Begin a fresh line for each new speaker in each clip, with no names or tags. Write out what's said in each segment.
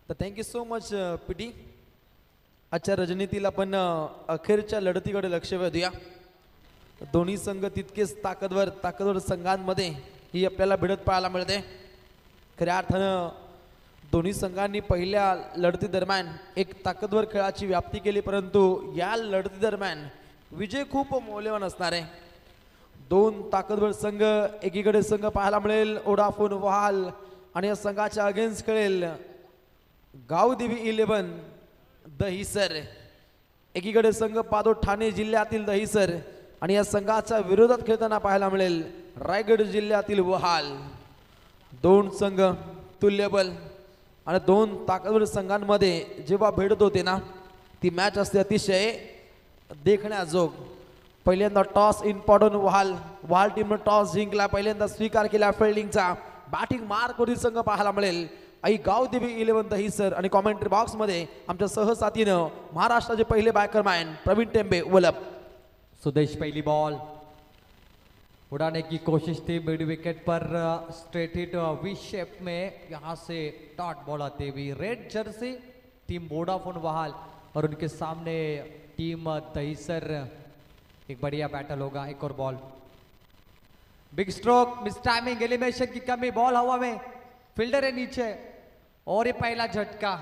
तर thank you so much PT. आजच्या रजनीतील आपण अखेरच्या लढतीकडे लक्ष वेधूया. दोन्ही संघ तितकेच ताकदवर संघांमध्ये ही आपल्याला भिडत पाहायला मिळते. खऱ्या अर्थानं दोन्ही संघांनी पहिल्या लढती दरम्यान एक ताकदवर खेळाची व्याप्ती केली, परंतु या लढती दरम्यान विजय खूप मौल्यवान असणार आहे. दोन ताकदवर संघ, एकीकडे संघ पाहायला मिळेल ओडाफोन वहाल आणि या संघाच्या अगेन्स्ट खेळेल गावदेवी 11 दहिसर. एकीकडे संघ पाहतो ठाणे जिल्ह्यातील दहिसर आणि या संघाच्या विरोधात खेळताना पाहायला मिळेल रायगड जिल्ह्यातील वहाल. दोन संघ तुल्यबल आणि दोन ताकदवर संघांमध्ये जेव्हा भेटत होते ना, ती मॅच असते अतिशय देखण्याजोग. पहिल्यांदा टॉस इम्पॉर्टंट वहाल टीमनं टॉस जिंकला, पहिल्यांदा स्वीकार केला फिल्डिंगचा. बॅटिंग मार्कवरील संघ पाहायला मिळेल आई गावदेवी 11 दहिसर. आणि कॉमेंट्री बॉक्समध्ये आमच्या सहसाथीनं महाराष्ट्राचे पहिले बॅकरमॅन प्रवीण टेंबे वलप.
सुदेश पहली बॉल उड़ाने की कोशिश थी मिड विकेट पर, स्ट्रेट हिट वी शेप में यहां से डॉट बॉल आते हुए रेड जर्सी टीम वोडाफोन वहाल और उनके सामने टीम दहिसर. एक बढ़िया बैटल होगा. एक और ball, big stroke, miss timing, elimination की कमी, बॉल हवा में, फील्डर है नीचे और ये पहला झटका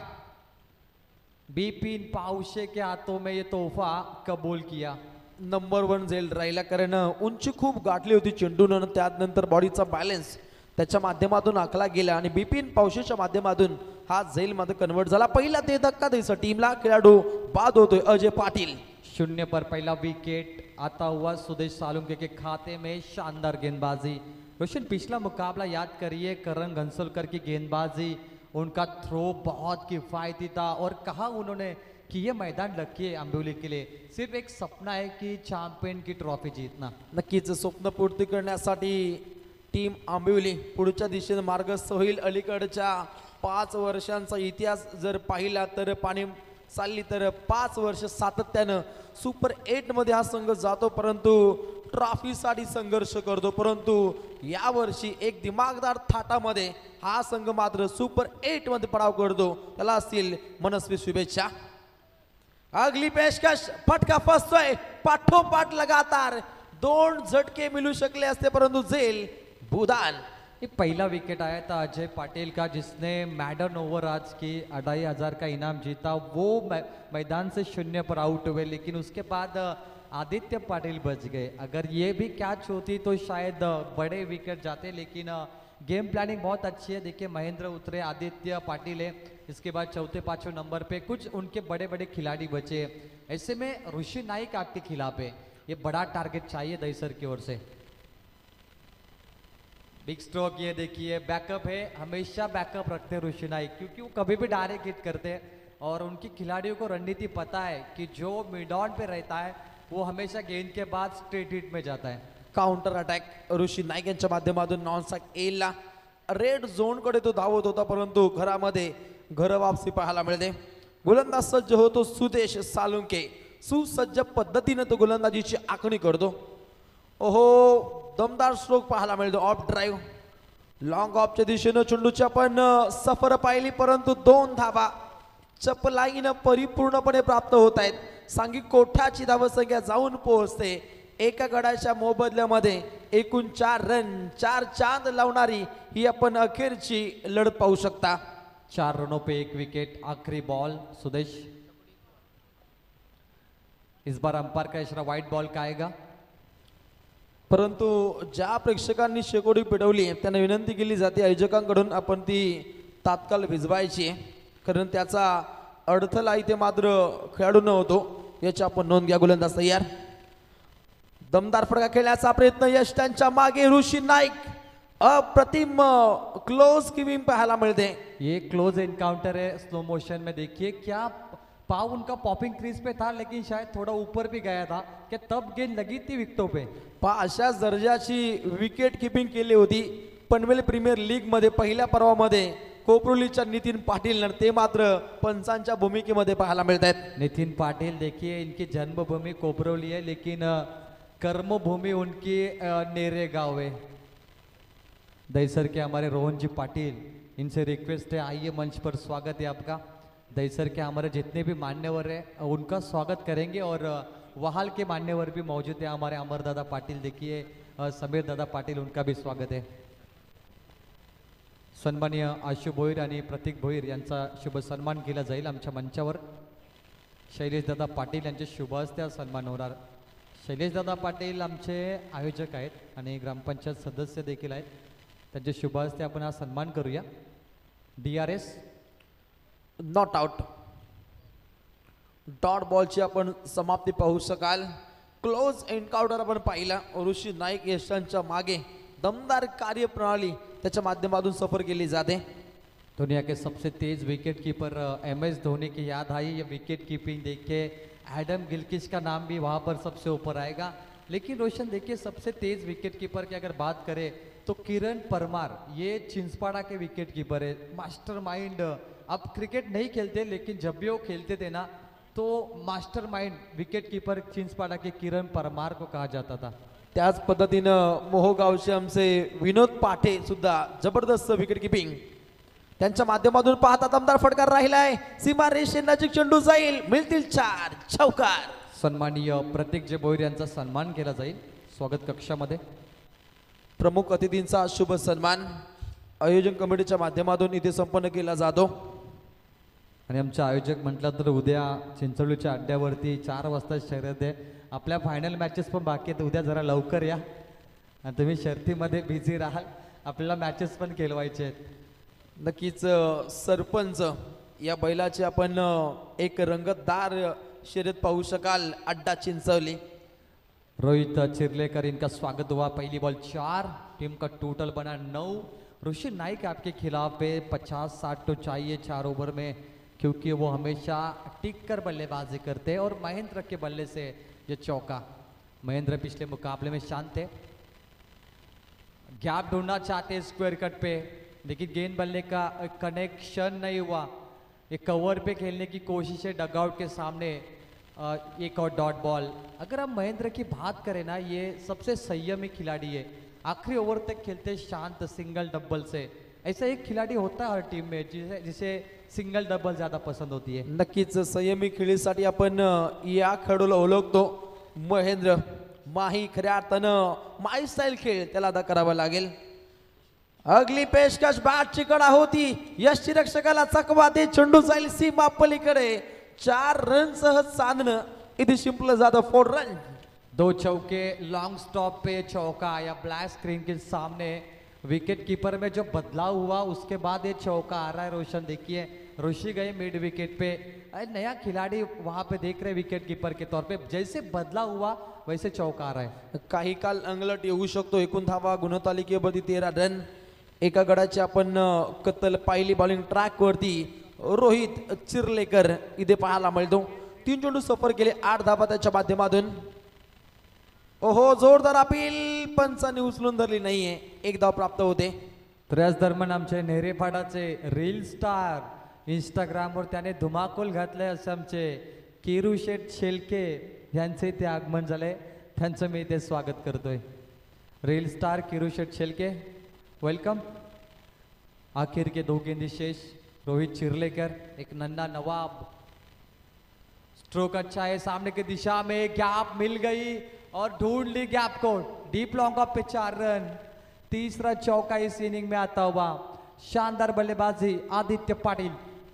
बिपिन पाउशे के हाथों में ये तोहफा कबूल किया.
नंबर 1 झेल राहिला, कारण उंची खूप गाठली होती चेंडून आणि त्यानंतर बॉडीचा बॅलन्स त्याच्या माध्यमातून आखला गेला आणि बिपिन पावशेच्या माध्यमातून हा झेल मध्ये कन्वर्ट झाला. पहिला ते धक्का द्यायचा टीमला, खेळाडू बाद होतोय अजय पाटील.
0 पर पहला विकेट आता हुआ सुदेश सालुंके के खाते में. शानदार गेंदबाजी. रोशन, पिछला मुकाबला याद करिए, करण घनसोलकर की गेंदबाजी, उनका थ्रो बहुत किफायती था और कहा उन्होंने कि ये मैदान लकी आंबिवली के लिए, सिर्फ एक सपना है कि चॅम्पियन की ट्रॉफी जीतना.
नक्कीच स्वप्न पूर्ती करण्यासाठी टीम आंबिवली पुढच्या दिशेने मार्गस्थ होईल. अलीकडच्या 5 वर्षांचा इतिहास जर पाहिला तर पाणी चालली तर 5 वर्ष सातत्यानं सुपर 8 मध्ये हा संघ जातो, परंतु ट्रॉफीसाठी संघर्ष करतो. परंतु यावर्षी एक दिमागदार थाटामध्ये हा संघ मात्र सुपर 8 मध्ये पडाव करतो. त्याला असतील मनस्वी शुभेच्छा. अगली पेशकश, फटका फसतोय, पाठोपाठ लगातार 2 झटके मिलू शकले असते, परंतु झेल भूदान.
ये पहला विकेट आया था अजय पाटिल का, जिसने मैडन ओवर आज की 2500 का इनाम जीता. वो मैदान से 0 पर आउट हुए, लेकिन उसके बाद आदित्य पाटिल बच गए. अगर ये भी कैच होती तो शायद बड़े विकेट जाते, लेकिन गेम प्लानिंग बहुत अच्छी है. देखिए महेंद्र उतरे, आदित्य पाटिल है, इसके बाद चौथे 5वें नंबर पे कुछ उनके बड़े बड़े खिलाड़ी बचे. ऐसे में ऋषि नाइक आपके खिलाफ है, ये बड़ा टारगेट चाहिए दहिसर की ओर से. बिग स्ट्रोक, ये देखिए बैकअप है, हमेशा बैकअप रखते हैं ऋषि नाइक, क्योंकि वो कभी भी डायरेक्ट हिट करते हैं और उनकी खिलाड़ियों को रणनीति पता है कि जो मिड ऑन पे रहता है वो हमेशा गेंद के बाद स्ट्रेट हिट में जाता है.
काउंटर अटॅक ऋषी नाईक यांच्या माध्यमातून नॉन स्ट्राइक एला रेड झोन कडे तो धावत होता, परंतु घरामध्ये घर वापसी पाहायला मिळते. गोलंदाज सज्ज होतो सुदेश सालुंके. सुसज्ज पद्धतीने तो गोलंदाजीची आखणी करतो. ओहो, दमदार स्ट्रोक पाहायला मिळतो. ऑफ ड्राईव्ह, लॉंग ऑफच्या दिशेनं चेंडूची आपण सफर पाहिली, परंतु 2 धावा चपलाईनं परिपूर्णपणे प्राप्त होत आहेत. सांघिक कोठाची धावसंख्या जाऊन पोहोचते. एका गडाच्या मोबदल्यामध्ये एकूण 4 रन, 4 चांद लावणारी ही आपण अखेरची लढत पाहू शकता.
4 रनों पे 1 विकेट. आखिरी बॉल सुदेश, इस बार अंपायर का इशारा वाइड बॉल का आएगा.
परंतु ज्या प्रेक्षकांनी शेकोडी पिटवली त्यांना विनंती केली जाते आयोजकांकडून आपण ती तात्काळ भिजवायची, कारण त्याचा अडथळा इथे मात्र खेळाडू न होतो याची आपण नोंद घ्या. गोलंदाज तयार, दमदार फटका खेळण्याचा प्रयत्न, यश त्यांच्या मागे. ऋषी नाईक अप्रतिम क्लोज किविंग पाहायला मिळते.
ये क्लोज एनकाउंटर है. स्लो मोशन में देखिए क्या पाव उनका पॉपिंग क्रीज पे था, लेकिन शायद थोड़ा ऊपर भी गया था, कि तब गेंद लगी थी विकेटों पे.
अशा दर्जाची विकेट किपिंग केली होती पनवेल प्रीमियर लीग मध्ये पहिल्या पर्वामध्ये कोपरोलीच्या नितीन पाटील, ते मात्र पंचांच्या भूमिकेमध्ये पाहायला मिळत आहेत.
नितिन पाटिल देखिए, इनकी जन्मभूमि कोपरोली है, लेकिन कर्मभूमि उनकी नेरे गांव है. दहिसर के हमारे रोहन जी पाटिल इनसे रिक्वेस्ट है, आइए मंच पर, स्वागत है आपका। दहीसर के हमारे जितने भी मान्यवर हैं उनका स्वागत करेंगे और वहाल के मान्यवर भी मौजूद है हमारे, अमर दादा पाटिल देखिए, समीर दादा पाटिल, उनका भी स्वागत है। सन्माननीय आशु भोईर आणि प्रतीक भोईर यांचा शुभ सन्मान केला जाईल आमच्या मंचावर। शैलेश दादा पाटील यांचे शुभ हस्ते आज सन्मान होणार। शैलेश दादा पाटील आमचे आयोजक आहेत आणि ग्रामपंचायत सदस्य देखील आहेत, त्यांचे शुभ हस्ते आपण हा सन्मान करूया। DRS
नॉट आउट, डॉट बॉलची आपण समाप्ती पाहू शकाल। क्लोज एन्काउंटर आपण पाहिला, ऋषी नाईक यशांच्या मागे दमदार कार्यप्रणाली त्याच्या माध्यमातून सफर केली जाते।
दुनिया के सबसे तेज विकेट कीपर MS धोनी की याद आई, ये विकेट कीपिंग देख के एडम गिलक्रिस्ट का नाम भी वहाँ पर सबसे ऊपर आएगा। लेकिन रोशन देखिए, सबसे तेज विकेट कीपर की अगर बात करें तो किरण परमार, ये चिंचपाड़ा के विकेट कीपर है, मास्टरमाइंड। अब क्रिकेट नहीं खेलते लेकिन जब भी वो खेलते थे ना तो मास्टरमाइंड विकेट कीपर चिंचपाड़ा के किरण परमार को कहा जाता था।
त्याच पद्धतीनं मोहोगावचे आमचे विनोद पाठे सुद्धा जबरदस्त विकेट किपिंग, त्यांच्या माध्यमातून पाहता दमदार फटकार राहिलाय, सीमा रेषे नजीक चेंडू जाईल, मिळतील 4 चौकार।
सन्माननीय प्रतीक जे भोईर यांचा सन्मान केला जाईल स्वागत कक्षामध्ये।
प्रमुख अतिथींचा शुभ सन्मान आयोजन कमिटीच्या माध्यमातून इथे संपन्न केला जातो।
आणि आमचे आयोजक म्हटलं तर उद्या चिंचोलीच्या अड्ड्यावरती 4 वाजता शर्यत आहे। आपल्या फायनल मॅचेस पण बाकी आहेत, उद्या जरा लवकर या आणि तुम्ही शर्यतीमध्ये बिझी राहाल, आपल्याला मॅचेस पण खेळवायचे आहेत।
नक्कीच सरपंच या बैलाची आपण एक रंगतदार शर्यत पाहू शकाल, अड्डा चिंचवली।
रोहित चिरलेकर, इनका स्वागत हुआ। पहली बॉल 4, टीम का टोटल बना 9। ऋषि नाइक आपके खिलाफ है, 50-60 तो चाहिए 4 ओवर में, क्योंकि वो हमेशा टिक कर बल्लेबाजी करते हैं और महेंद्र के बल्ले से ये चौका। महेंद्र पिछले मुकाबले में शांत है, गैप ढूंढना चाहते हैं स्क्वायर कट पे, लेकिन गेंद बल्ले का कनेक्शन नहीं हुआ। एक कवर पे खेलने की कोशिश है डगआउट के सामने, एक और डॉट बॉल। अगर हम महेंद्र की बात करें ना, ये सबसे संयमी खिलाड़ी है, आखिरी ओवर तक खेलते शांत सिंगल डबल से। ऐसा एक खिलाड़ी होता है हर टीम में जिसे सिंगल डबल ज़्यादा पसंद होती है।
नक्कीच संयमी खेळीसाठी आपण या खेळाडूला ओळखतो महेंद्र माही, खऱ्या अर्थानं माही स्टाईल खेळ त्याला अदा करावा लागेल। अगली पेशकश बॅटची कडा होती, यष्टीरक्षकाला चकवा दे, चेंडू जाईल सीमा पलीकडे, 4 रन सहज साधणं इथे शिंपलं जातं 4 रन।
2 चौके, लॉन्ग स्टॉप पे चौका या ब्लैक स्क्रीन के सामने विकेट कीपर में जो बदलाव हुआ उसके बाद ये चौका आ रहा है। रोशन देखिए, ऋषि गए मिड विकेट पे, नया खिलाड़ी वहां पे देख रहे विकेट कीपर के तौर पे, जैसे बदलाव हुआ वैसे चौका आ रहा है।
काही काल अंगलट येऊ शकतो। एकूण धावा गुणतालिकेमध्ये 13 रन। एका गडाची आपण कत्तल पाहिली बॉलिंग ट्रॅक वरती, रोहित चिरलेकर इथे पाहायला मिळतो। 3 चेंडू सफर केले, 8 धावा त्याच्या माध्यमातून। ओहो, जोरदार अपील, पंचांनी उचलून धरली नाहीये, 1 धाव प्राप्त होते।
तर याच दरम्यान आमचे नेरेपाडाचे रील स्टार, इंस्टाग्रामवर त्याने धुमाकूल घातले असे आमचे किरू शेठ शेलके यांचे ते आगमन झाले, त्यांचं मी इथे स्वागत करतोय। Reel star Kiru Sheth Shelke, welcome. आखिर के 2 गेंदी शेष, रोहित चिरलेकर, एक नन्ना नवाब, स्ट्रोक अच्छा है, सामने की दिशा में गैप मिल गई और ढूंढ ली गैप को, डीप लॉन्ग ऑफ पे 4 रन। तीसरा चौका इस इनिंग में आता हुआ, शानदार बल्लेबाजी आदित्य पाटिल।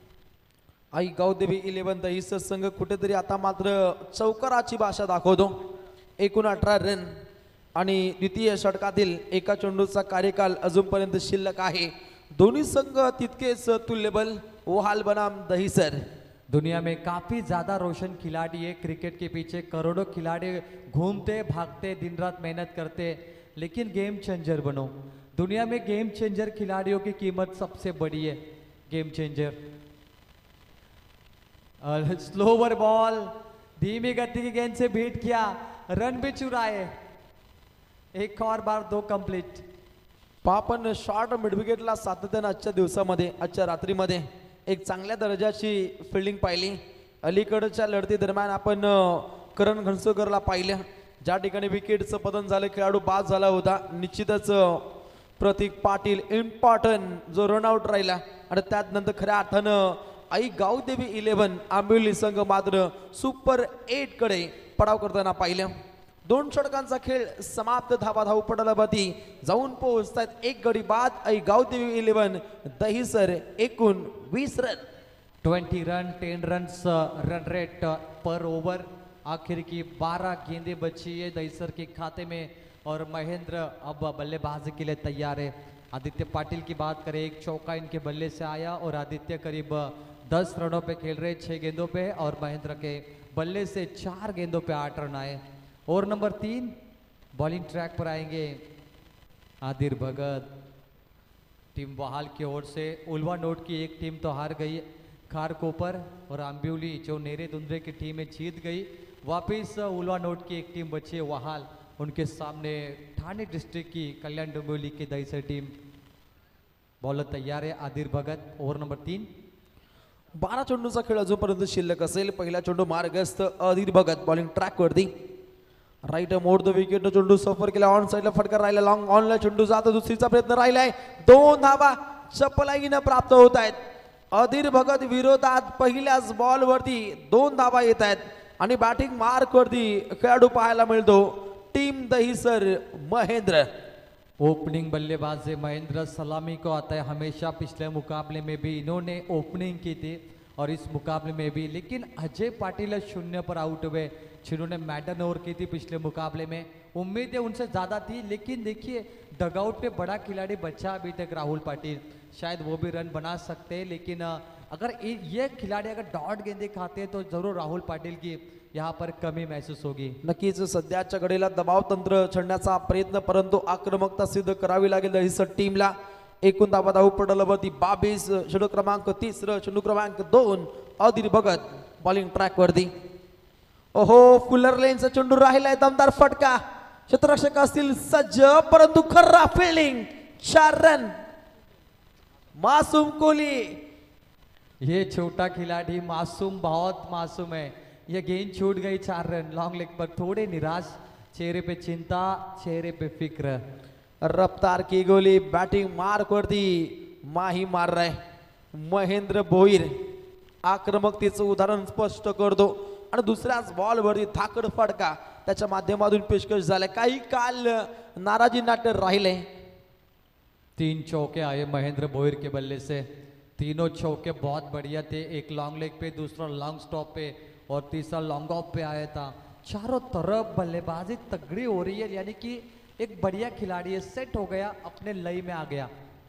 आई गावदेवी 11 दहिसर संघ कुठेतरी आता मात्र चौकाराची भाषा दाखवतो। एकूण 18 रन आणि द्वितीय षटकातील एका चेंडूचा कार्यकाल अजूनपर्यंत शिल्लक आहे। दोन्ही संघ तितकेच तुल्यबल, वहाल बनाम दहिसर।
दुनिया में काफी ज्यादा रोशन खिलाड़ी है, क्रिकेट के पीछे करोड़ों खिलाड़ी घूमते भागते दिन रात मेहनत करते, लेकिन गेम चेंजर बनो। दुनिया में गेम चेंजर खिलाड़ियों की कीमत सबसे बड़ी है, गेम चेंजर। स्लोवर बॉल, धीमी गति की गेंद से बीट किया, रन भी चुराए, एक और बार 2 कंप्लीट।
पापन शॉर्ट मिड विकेटला सातत्यानं आजच्या दिवसामध्ये, आजच्या रात्रीमध्ये एक चांगल्या दर्जाची फिल्डिंग पाहिली। अलीकडच्या लढती दरम्यान आपण करण घनसोकरला पाहिलं, ज्या ठिकाणी विकेटचं पतन झालं, खेळाडू बाद झाला होता। निश्चितच प्रतीक पाटील इम्पॉर्टंट जो रनआउट राहिला आणि त्यात नंतर खऱ्या अर्थानं आई गावदेवी 11 आंबिवली संघ मात्र सुपर 8 कडे पडाव करताना पाहिलं. 2 षटकांचा खेळ समाप्त. धाव पडलावरती जाऊन पोहोचतायत एक गडी बाद. आई गावदेवी 11 दहिसर एकूण 20 run.
20 run 10 runs run rate पर ओवर. आखिर की 12 गेंदें बची है दहिसर के खाते में और महेंद्र अब बल्लेबाजी के लिए तैयार है. आदित्य पाटिल की बात करें, एक चौका इनके बल्ले से आया और आदित्य करीब 10 रनों पे खेल रहे 6 गेंदों पे और महेंद्र के बल्ले से 4 गेंदों पे 8 रन आए. ओवर नंबर 3 बॉलिंग ट्रैक पर आएंगे आदिर भगत. टीम बहाल की ओर से उल्वा नोट की एक टीम तो हार गई खारकोपर और आंबिवली जो नेरे दुंदरे की टीम है जीत गई. वापिस उल्वा नोट की एक टीम बची है वहाल. उनके सामने ठाणे डिस्ट्रिक्ट की कल्याण डोंबिवली की दहिसर टीम. बॉलर तैयार है आदिर भगत. ओव्हर नंबर 3
12 चेंडूचा खेळ अजूनपर्यंत शिल्लक असेल. पहिला चेंडू मार्गस्थ आदिर भगत बॉलिंग ट्रॅक वरती. राईट मोड द विकेट चेंडू सफर केला. ऑन साइडला फटका राहिला. लॉंग ऑनला चेंडू जातो. दुसरीचा प्रयत्न राहिलाय. 2 धावा चपलाईनं प्राप्त होत आहेत. अधीर भगत विरोधात पहिल्याच बॉल वरती 2 धावा येत आहेत आणि बॅटिंग मार्क वरती खेळाडू पाहायला मिळतो टीम दहिसर महेंद्र.
ओपनिंग बल्लेबाज है महेंद्र. सलामी को आता है हमेशा. पिछले मुकाबले में भी इन्होंने ओपनिंग की थी और इस मुकाबले में भी. लेकिन अजय पाटिल 0 पर आउट हुए जिन्होंने मैडन ओवर की थी पिछले मुकाबले में. उम्मीदें उनसे ज़्यादा थी लेकिन देखिए डगआउट पे बड़ा खिलाड़ी बचा अभी तक राहुल पाटिल. शायद वो भी रन बना सकते हैं लेकिन अगर ये खिलाड़ी अगर डॉट गेंदे खाते हैं तो जरूर राहुल पाटिल की यहाँ पर कमी महसूस होगी.
नक्कीच सध्याच्या घडीला दबाव तंत्र छडण्याचा प्रयत्न परंतु आक्रमकता सिद्ध करावी लागेल दहिसर टीमला. एकूण धाव पडलावरती 22. चेंडू क्रमांक 3 चेंडू क्रमांक 2 अधीर भगत बॉलिंग ट्रॅक वरती. ओहो फुलर लेनचा चेंडू राहिलाय. दमदार फटका. क्षेत्ररक्षक असतील सज्ज परंतु खर्रा फिल्डिंग. 4 रन. मासूम कोहली.
ये छोटा खिलाड़ी मासूम बहुत मासूम है. ये गेंद छूट गई 4 रन. लॉन्ग लेग पर थोड़े निराश. चेहरे पे चिंता, चेहरे पे फिक्र.
रफ्तार की गोली बॅटिंग मार्क वरती माही मार रहा है महेंद्र भोईर. आक्रमकतेचं उदाहरण स्पष्ट करतो आणि दुसऱ्याच बॉल वरती थाकड फटका त्याच्या माध्यमातून पेशकश झाले. काही काल नाराजी नाट्य राहिले.
3 चौके आए महेंद्र भोईर के बल्ले से. तीनों चौके बहुत बढ़िया थे. एक लॉन्ग लेग पे, दूसरा लॉन्ग स्टॉप पे और तीसरा लॉन्ग ऑफ पे आया था. चारों तरफ बल्लेबाजी तगड़ी हो रही है. यानी कि एक बढ़िया खिलाड़ी है. सेट हो गया, अपने लय में आ गया.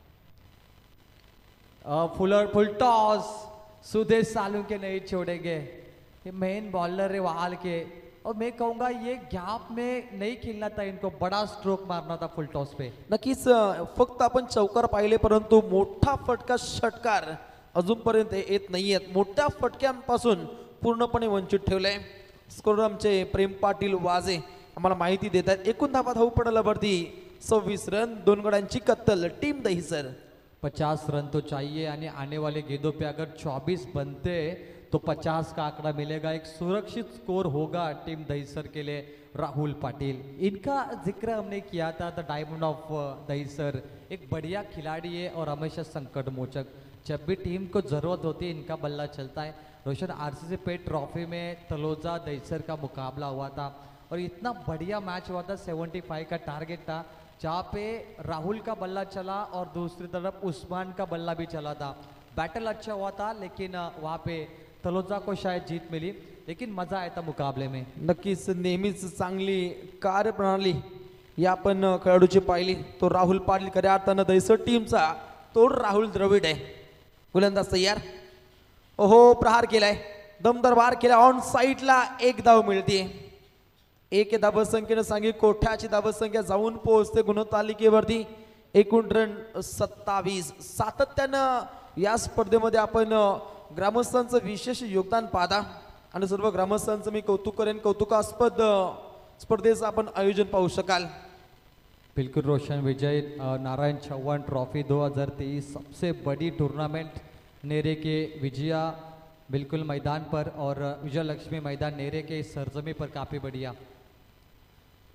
फुल टॉस. सुदेश सालू के नहीं छोड़ेंगे. ये मेन बॉलर है वहाल के और मैं कहूंगा ये गॅप में नहीं खेलना था इनको. बड़ा स्ट्रोक मारना था फुल टॉस पे.
नक्कीच फक्त आपण चौकार पाहिले परंतु मोठा फटका षटकार अजूनपर्यंत येत नाहीयेत. मोठ्या फटक्यांपासून पूर्णपणे वंचित ठेवलंय. स्कोर आमचे प्रेम पाटील वाजे आम्हाला माहिती देत आहेत. एकूण धाव पडलावरती 26 रन. 2 गड्यांची कत्तल टीम दहिसर.
50 रन तो चाहिए यानी आने वाले गेंदों पे अगर 24 बनते तो 50 का आंकड़ा मिलेगा. एक सुरक्षित स्कोर होगा टीम दहिसर के लिए. राहुल पाटिल इनका जिक्र हमने किया था. द डायमंड ऑफ दहिसर एक बढ़िया खिलाड़ी है और हमेशा संकट मोचक. जब भी टीम को जरूरत होती है इनका बल्ला चलता है. रोशन आरसीसी पेट ट्रॉफी में तलोजा दहिसर का मुकाबला हुआ था और इतना बढ़िया मैच हुआ था. 75 का टारगेट था जहाँ पे राहुल का बल्ला चला और दूसरी तरफ उस्मान का बल्ला भी चला था. बैटल अच्छा हुआ था लेकिन वहाँ पे तलोजा को शायद जीत मिली. लेकिन मजा आया था मुकाबले में.
नक्कीच नेहमीच चांगली कार्यप्रणाली या आपण खेळाडूची पाहिली. तो राहुल पाटील खऱ्या अर्थानं दहिसर टीमचा तोड राहुल द्रविड आहे. गोलंदाज तयार. ओहो प्रहार केलाय. दमदार वार केला. ऑन साईडला 1 धाव मिळते. 1 धावसंख्येनं सांगितली. कोठ्याची धावसंख्या जाऊन पोहोचते गुणतालिकेवरती. एकूण रन 27. सातत्यानं या स्पर्धेमध्ये आपण ग्रामस्थांचं विशेष योगदान पाहता आणि सर्व ग्रामस्थांचं मी कौतुक करेन. कौतुकास्पद स्पर्धेचं आपण आयोजन पाहू शकाल.
बिल्कुल रोशन विजय. नारायण चौहान ट्रॉफी 2023 सबसे बड़ी टूर्नामेंट नेरे के विजया बिल्कुल मैदान पर और विजय लक्ष्मी मैदान नेरे के इस सरजमी पर काफ़ी बढ़िया.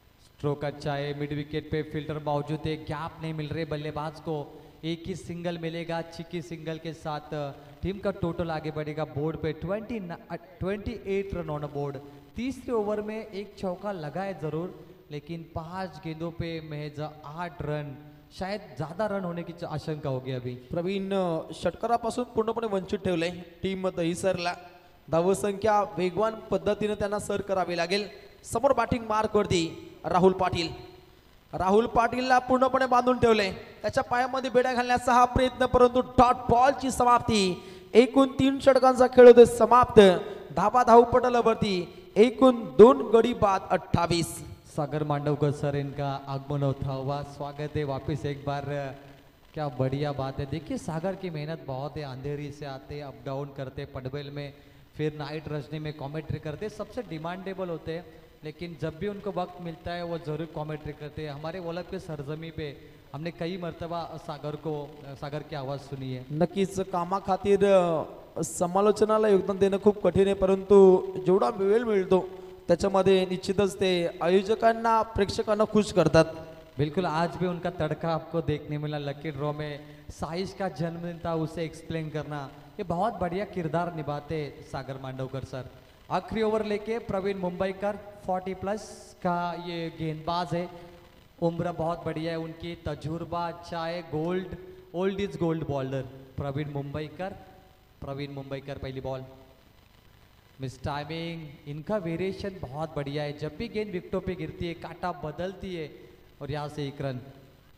स्ट्रोक अच्छा है, मिड विकेट पे फील्डर मौजूद है, गैप नहीं मिल रहे बल्लेबाज को, एक ही सिंगल मिलेगा, चिकी सिंगल के साथ टीम का टोटल आगे बढ़ेगा बोर्ड पे 28 रन ऑन बोर्ड। तीसरे ओवर में एक चौका लगा है जरूर, लेकिन 5 गेंदों पे महज 8 रन, शायद ज्यादा रन होने की आशंका होगी अभी।
प्रवीण षटकारापासून पूर्णपणे वंचित ठेवले टीम दहिसरला। धावसंख्या वेगवान पद्धतीने त्यांना सर करावी लागेल। समोर बॅटिंग मार्कवरती राहुल पाटील, राहुल पाटीलला पूर्णपणे बांधून ठेवले, त्याच्या पायामध्ये बेड्या घालण्याचा हा प्रयत्न, परंतु डॉट बॉलची समाप्ती। एकूण 3 षटकांचा खेळ होते समाप्त। धावपटलावरती एकूण 2 गडी बाद 28।
सागर मांडवकर सर इनका आगमन होता हुआ स्वागत है वापस एक बार। क्या बढ़िया बात है। देखिए सागर की मेहनत बहुत है, अंधेरी से आते अप डाउन करते पटबेल में, फिर नाइट रजनी में कमेंट्री करते, सबसे डिमांडेबल होते हैं, लेकिन जब भी उनको वक्त मिलता है वो जरूर कमेंट्री करते हैं। हमारे वलभ के सरजमी पे हमने कई मर्तबा सागर की आवाज़ सुनी है।
नक्कीच कामा खातीर समालोचनाला योगदान देणं खूप कठीण आहे, परंतु जेवढा वेळ मिळतो त्याच्यामध्ये निश्चितच ते आयोजकांना प्रेक्षकांना खुश करतात।
बिल्कुल, आज भी उनका तड़का आपको देखने मिला लकी ड्रॉ में। साइश का जन्मदिन था, उसे एक्सप्लेन करना, ये बहुत बढ़िया किरदार निभाते सागर मांडवकर सर। आखिरी ओवर लेके प्रवीण मुंबईकर 40+ का ये गेंदबाज है, उम्र बहुत बढ़िया है उनकी, तजुर्बा अच्छा है, old is gold bowler Praveen Mumbaikar पहली बॉल मिस टाइमिंग। इनका वेरिएशन बहुत बढ़िया है, जब भी गेंद विकेटों पे गिरती है काटा बदलती है, और यहाँ से 1 रन।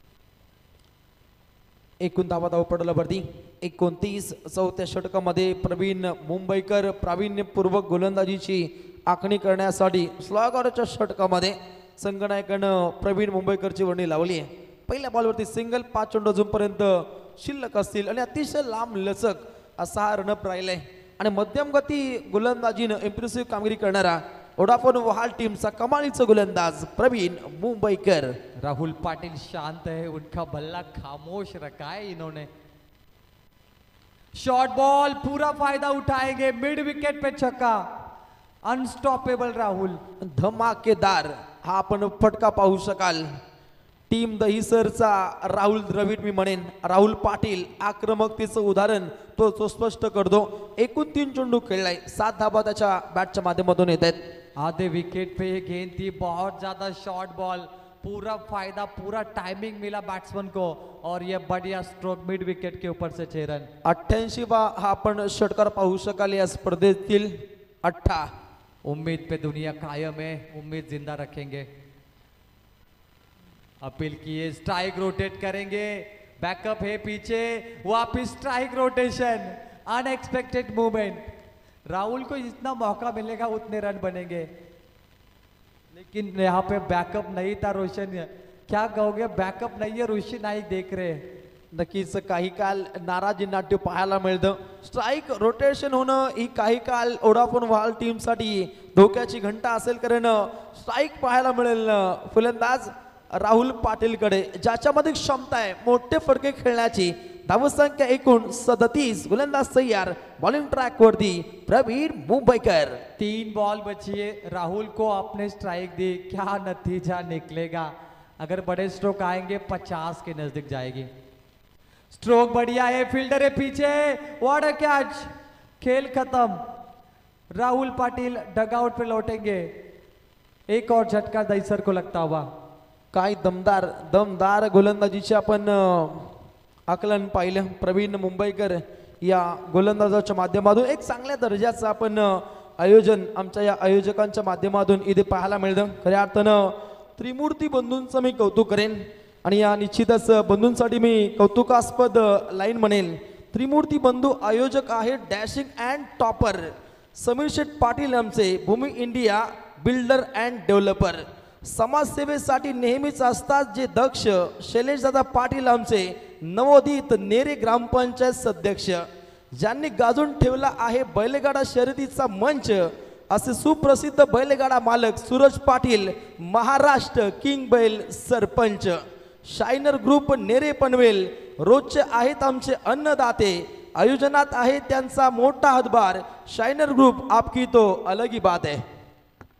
एकूण धावपटलावरती 29 चौथ्या षटकामध्ये प्रवीण मुंबईकर प्रावीण्यपूर्वक गोलंदाजीची आखणी करण्यासाठी स्लॉगरच्या षटकामध्ये संघनायकानं प्रवीण मुंबईकरची वर्णी लावली आहे। पहिल्या बॉलवरती सिंगल, 5 चेंडू अजूनपर्यंत शिल्लक असतील आणि अतिशय लांब लचक असा हा रनअप राहिलाय आणि मध्यम गती गोलंदाजीनं इम्प्रेसिव्ह कामगिरी करणारा वोडाफोन वहाल टीमचा कमालीचा गोलंदाज प्रवीण मुंबईकर।
राहुल पाटिल शांत है, उनका बल्ला खामोश रखा है इन्होंने। शॉर्ट बॉल पूरा फायदा उठाएंगे, मिड विकेट पे छक्का, अनस्टॉपेबल राहुल।
धमाकेदार हा आपण फटका पाहू शकाल। टीम दहिसरचा राहुल द्रविड मी म्हणेन, राहुल पाटील आक्रमकतेचं उदाहरण तो स्पष्ट करतो। एकूण 3 चेंडू खेळलाय, 7 धावा त्याच्या बॅटच्या माध्यमातून येत आहेत।
आधे विकेट पे ये गेंद थी, बहुत ज्यादा शॉर्ट बॉल, पूरा फायदा, पूरा टाइमिंग मिला बैट्समैन को, और ये बढ़िया स्ट्रोक मिड विकेट के ऊपर से 6 रन।
88वा हा आपण षटकार पाहू शकाल या स्पर्धेतील। 8
उम्मीद पे दुनिया कायम है, उम्मीद जिंदा रखेंगे। अपील किए, स्ट्राइक रोटेट करेंगे, बैकअप है पीछे, वापिस strike rotation, unexpected movement. Rahul को जितना मौका मिलेगा उतने रन बनेंगे, लेकिन यहाँ पे बैकअप नहीं था। रोशन क्या कहोगे, बैकअप नहीं है, ऋषि नाईक देख रहे हैं।
नक्कीच काही काल नाराजी नाट्य पाहायला मिळतं। स्ट्राइक रोटेशन होणं ही काही काल वोडाफोन वहाल टीमसाठी धोक्याची घंटा असेल, कारण स्ट्राइक पाहायला मिळेल फलंदाज राहुल पाटीलकडे, ज्याच्यामध्ये क्षमता आहे मोठे फटके खेळण्याची। धावसंख्या एकूण 37, गोलंदाज तैयार, बॉलिंग ट्रैक वरती प्रवीण मुंबईकर।
3 बॉल बची है, राहुल को आपने स्ट्राइक दी, क्या नतीजा निकलेगा। अगर बड़े स्ट्रोक आएंगे 50 के नजदीक जाएगी। स्ट्रोक बढ़िया है, फील्डर है पीछे, व्हाट अ कैच, खेल खत्म। राहुल पाटिल डगआउट पे लौटेंगे। एक और झटका दहिसर को लगता हुआ।
काय दमदार गोलंदाजीचे आपण आकलन पाहिलं। प्रवीण मुंबईकर या गोलंदाजाच्या माध्यमातून एक चांगल्या दर्जाचं आपण आयोजन आमच्या या आयोजकांच्या माध्यमातून इथे पाहायला मिळतं। खऱ्या अर्थानं त्रिमूर्ती बंधूंचं मी कौतुक करेन, आणि या निश्चितच बंधूंसाठी मी कौतुकास्पद लाईन म्हणेल। त्रिमूर्ती बंधू आयोजक आहेत dashing and topper Sameer Sheth Patil, आमचे Bhoomi India builder and developer. समाजसेवेसाठी नेहमीच असतात जे दक्ष शैलेशदादा पाटील, आमचे नवोदित नेरे ग्रामपंचायत सदस्य, ज्यांनी गाजून ठेवला आहे बैलगाडा शर्यतीचा मंच, असे सुप्रसिद्ध बैलगाडा मालक सूरज पाटील, महाराष्ट्र किंग बैल सरपंच। शायनर ग्रुप नेरे पनवेल रोजचे आहेत आमचे अन्नदाते, आयोजनात आहे त्यांचा मोठा हातभार। शायनर ग्रुप आपकी तो अलग ही बात है।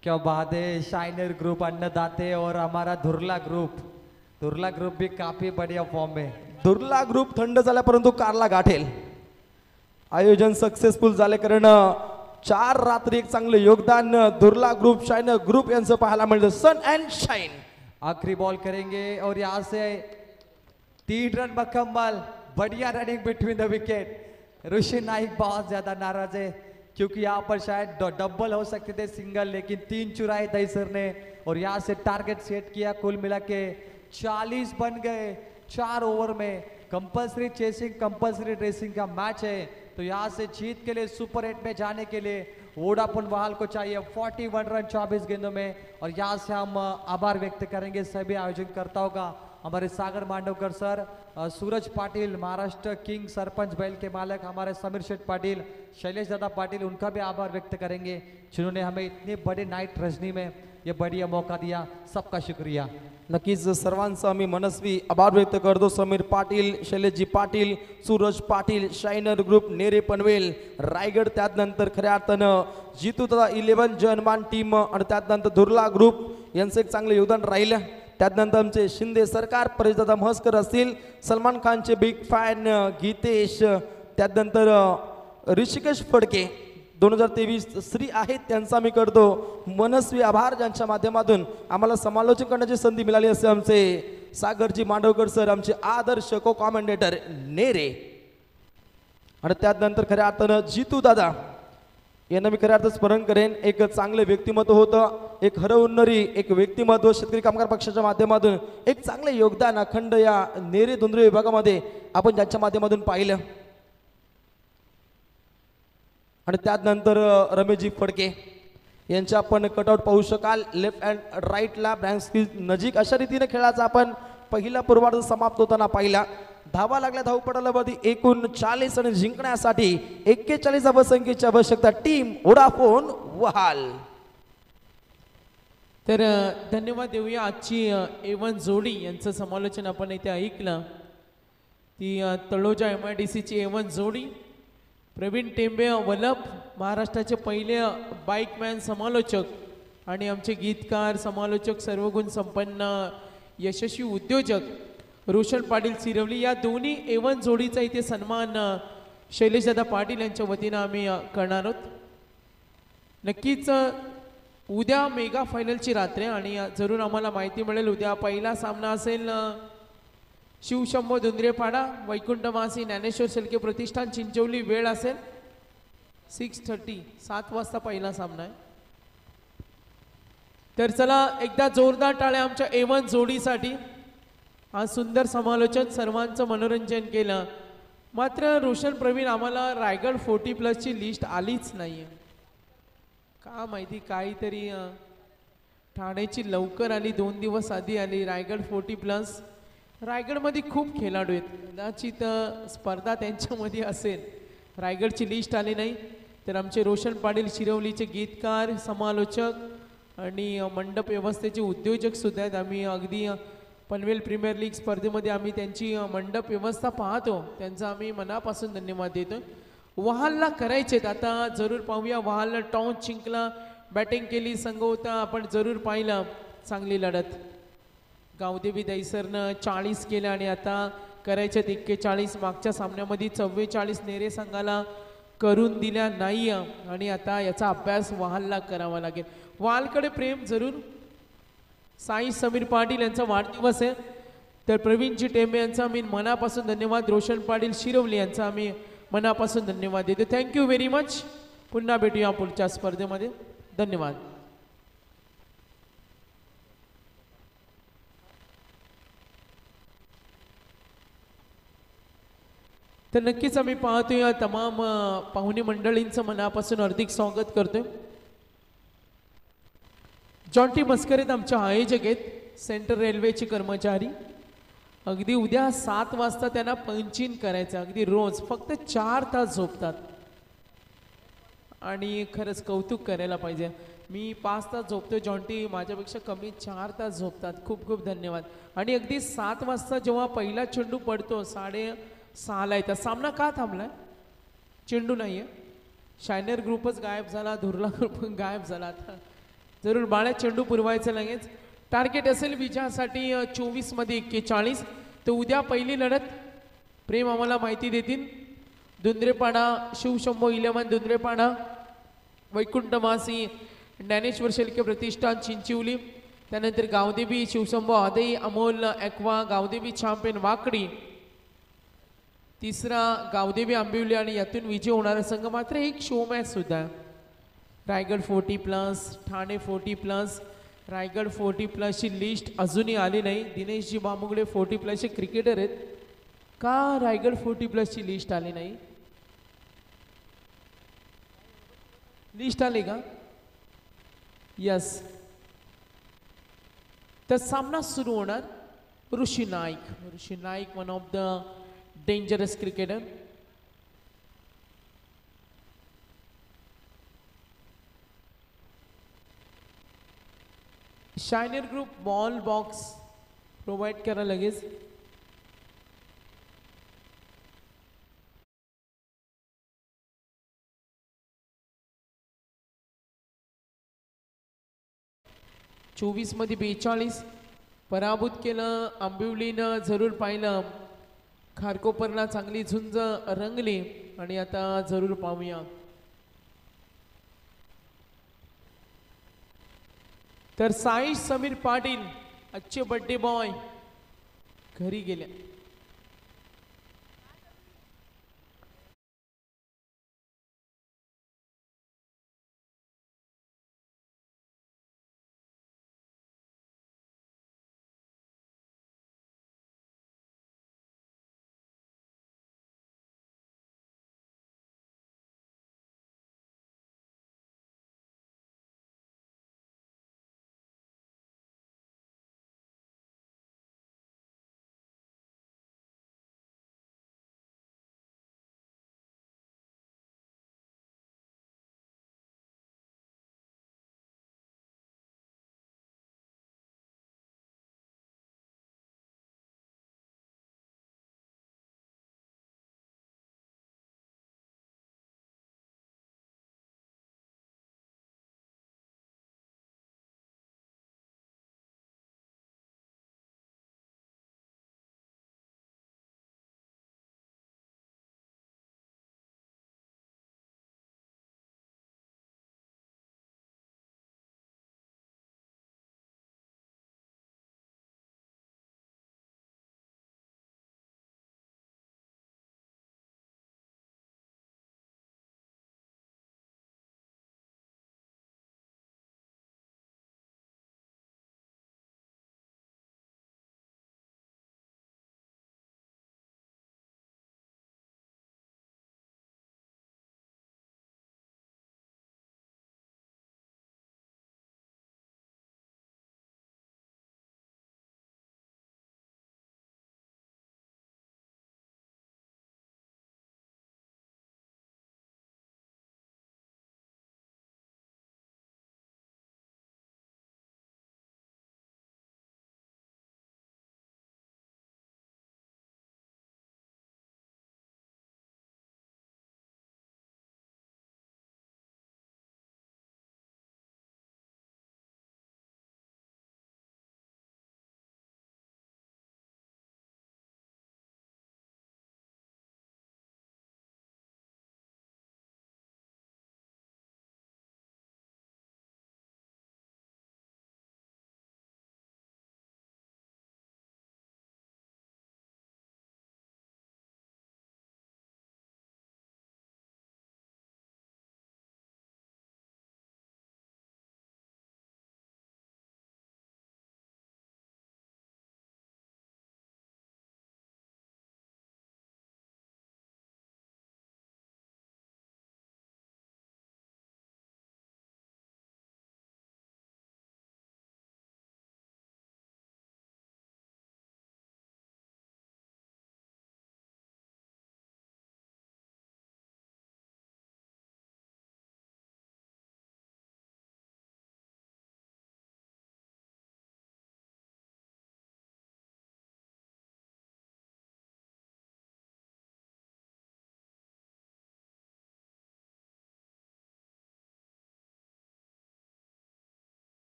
क्या बात है, शाइनर ग्रुप अन्नदाते और हमारा धुरला ग्रुप भी काफी बढ़िया फॉर्म में.
दुर्ला ग्रुप थंड झाला परंतु कारला गाठेल. आयोजन सक्सेसफुल झाले कारण 4 रात्री एक चांगले योगदान दुर्ला ग्रुप शाईन ग्रुप यांचं पाहायला मिळतं. सन अँड शाईन
आखिरी बॉल करेंगे और यहाँ से 3 रन बकम्बल. बढ़िया running between the wicket. Rishi Naik बहुत ज्यादा नाराज है क्योंकि यहाँ पर शायद डबल हो सकते थे, सिंगल, लेकिन 3 चुराए दईसर ने और यहाँ से टारगेट सेट किया. कुल मिला के 40 बन गए 4 ओवर में. कंपल्सरी चेसिंग कंपल्सरी ड्रेसिंग का मैच है, तो यहाँ से जीत के लिए सुपर 8 में जाने के लिए वोडाफोन वहाल को चाहिए 41 रन 24 गेंदों में. और यहाँ से हम आभार व्यक्त करेंगे सभी आयोजनकर्ताओं का, हमारे सागर मांडवकर सर, सूरज पाटिल, महाराष्ट्र किंग सरपंच बैल के मालिक हमारे समीर शेठ पाटिल, शैलेश दादा पाटिल, उनका भी आभार व्यक्त करेंगे जिन्होंने हमें इतनी बड़ी नाइट रजनी में ये बढ़िया मौका दिया. सबका शुक्रिया.
नक्कीच सर्वांचा आम्ही मनस्वी आभार व्यक्त करतो. समीर पाटील, शैलेशजी पाटील, सूरज पाटील, शायनर ग्रुप, नेरे पनवेल, रायगड, त्यानंतर खऱ्या अर्थानं जितू दादा 11 जनमान टीम आणि त्यानंतर दुर्ला ग्रुप यांचं एक चांगलं योगदान राहिलं. त्यानंतर आमचे शिंदे सरकार, परेशदादा म्हस्कर असतील, सलमान खानचे बिग फॅन गीतेश, त्यानंतर ऋषिकेश फडके 2023 श्री आहेत त्यांचा आम्ही करतो मनस्वी आभार, ज्यांच्या माध्यमातून आम्हाला समालोचन करण्याची संधी मिळाली. असे आमचे सागरजी मांडवकर सर, आमचे आदर्श को कॉमेंटेटर नेरे, आणि त्यानंतर खऱ्या अर्थानं जितू दादा यांना मी खऱ्या अर्थात स्मरण करेन. एक चांगले व्यक्तिमत्व होतं, एक हरवणारी एक व्यक्तिमत्व, शेतकरी कामगार पक्षाच्या माध्यमातून एक चांगले योगदान अखंड या नेरे धुंद्रे विभागामध्ये आपण ज्यांच्या माध्यमातून पाहिलं. आणि त्यानंतर रमेशजी फडके यांच्या आपण कटआउट पाहू शकाल लेफ्ट अँड राईटला ब्लँक स्क्रीन नजीक. अशा रीतीने खेळाचा आपण पहिला पूर्वार्ध समाप्त होताना पाहिला. धावा लागल्या धावपटाला एकूण 40 आणि जिंकण्यासाठी 41 धावसंख्येची आवश्यकता. टीम वोडाफोन वहाल.
तर धन्यवाद देऊया. आजची A1 जोडी यांचं समालोचन आपण इथे ऐकलं. ती तळोजा MIDCची A1 जोडी. प्रवीण टेंबे वलप, महाराष्ट्राचे पहिले बाईकमॅन समालोचक आणि आमचे गीतकार समालोचक सर्वगुण संपन्न यशस्वी उद्योजक रोशन पाटील सिरवली, या दोन्ही A1 जोडीचा इथे सन्मान शैलेशदादा पाटील यांच्या वतीनं आम्ही करणार आहोत. नक्कीच उद्या मेगा फायनलची रात्र आहे आणि जरूर आम्हाला माहिती मिळेल. उद्या पहिला सामना असेल शिवशंभो धुंद्रेपाडा, वैकुंठवासी ज्ञानेश्वर शेळके प्रतिष्ठान चिंचवली. वेळ असेल 6:30, 7 वाजता पहिला सामना आहे. तर चला एकदा जोरदार टाळ्या आमच्या A1 जोडीसाठी. आज सुंदर समालोचन, सर्वांचं मनोरंजन केलं. मात्र रोशन प्रवीण, आम्हाला रायगड 40+ लिस्ट आलीच नाही आहे का माहिती. काहीतरी ठाण्याची लवकर आली, 2 दिवस आधी आली. रायगड 40+. रायगडमध्ये खूप खेळाडू आहेत, कदाचित स्पर्धा त्यांच्यामध्ये असेल. रायगडची लिस्ट आली नाही. तर आमचे रोशन पाटील शिरवलीचे गीतकार, समालोचक आणि मंडप व्यवस्थेचे उद्योजक सुद्धा आहेत. आम्ही अगदी पनवेल प्रीमियर लीग स्पर्धेमध्ये आम्ही त्यांची मंडप व्यवस्था पाहतो, त्यांचा आम्ही मनापासून धन्यवाद देतो. वहालला करायचेत आता, जरूर पाहूया. वहालला टॉस जिंकला, बॅटिंग केली, संघ होता, आपण जरूर पाहिलं. चांगली लढत. गावदेवी दहीसरनं 40 केलं आणि आता करायच्यात 41. मागच्या सामन्यामध्ये 44 नेरे संघाला करून दिल्या नाही आणि आता याचा अभ्यास वहालला करावा लागेल. वहालकडे प्रेम जरूर. साई समीर पाटील यांचा वाढदिवस आहे, तर प्रवीणजी टेंबे यांचा आम्ही मनापासून धन्यवाद. रोशन पाटील शिरवली यांचा आम्ही मनापासून धन्यवाद देतो. Thank you very much. पुन्हा भेटूया पुढच्या स्पर्धेमध्ये. धन्यवाद. तर नक्कीच आम्ही पाहतोय, या तमाम पाहुणे मंडळींचं मनापासून हार्दिक स्वागत करतोय. जॉन्टी मस्करेत आमचे आयोजक आहेत, सेंट्रल रेल्वेचे कर्मचारी. अगदी उद्या 7 वाजता त्यांना पंचिंग करायचं, अगदी रोज फक्त 4 तास झोपतात आणि खरंच कौतुक करायला पाहिजे. मी 5 तास झोपतो, जॉन्टी माझ्यापेक्षा कमी 4 तास झोपतात. खूप खूप धन्यवाद. आणि अगदी 7 वाजता जेव्हा पहिला चेंडू पडतो, 6:30ला येतात. सामना का थांबलाय? चेंडू नाही आहे. शायनर ग्रुपच गायब झाला, धुर्ला ग्रुप गायब झाला. आता जरूर बाळ्या चेंडू पुरवायचं लगेच. टार्गेट असेल विजयासाठी 24 मध्ये 41. तर उद्या पहिली लढत प्रेम आम्हाला माहिती देतील. दुंद्रेपाडा शिवशंभो 11 दुंद्रेपाडा, वैकुंठ मासी ज्ञानेश्वर शेळके प्रतिष्ठान चिंचिवली, त्यानंतर गावदेवी शिवशंभो आदई अमोल ॲक्वा गावदेवी चॅम्पियन वाकडी, तिसरा गावदेवी आंबिवली आणि यातून विजय होणारा संघ मात्र एक शो मॅच सुद्धा. रायगड 40+, ठाणे 40+, रायगड 40+ची लिस्ट अजूनही आली नाही. दिनेशजी बामुगडे 40+चे क्रिकेटर आहेत. का रायगड 40+ची लिस्ट आली नाही? लिस्ट आली का? यस. तर सामना सुरू होणार. Rishi Naik one of the dangerous cricketer. Shiner group ball box provide करा लगेच. चोवीस मध्ये 42 पराभूत केलं आंबिवलीनं. जरूर पाहिलं खारकोपरला चांगली झुंज रंगली आणि आता जरूर पाहूया. तर साई समीर पाटील आजचे बर्थडे बॉय घरी गेले.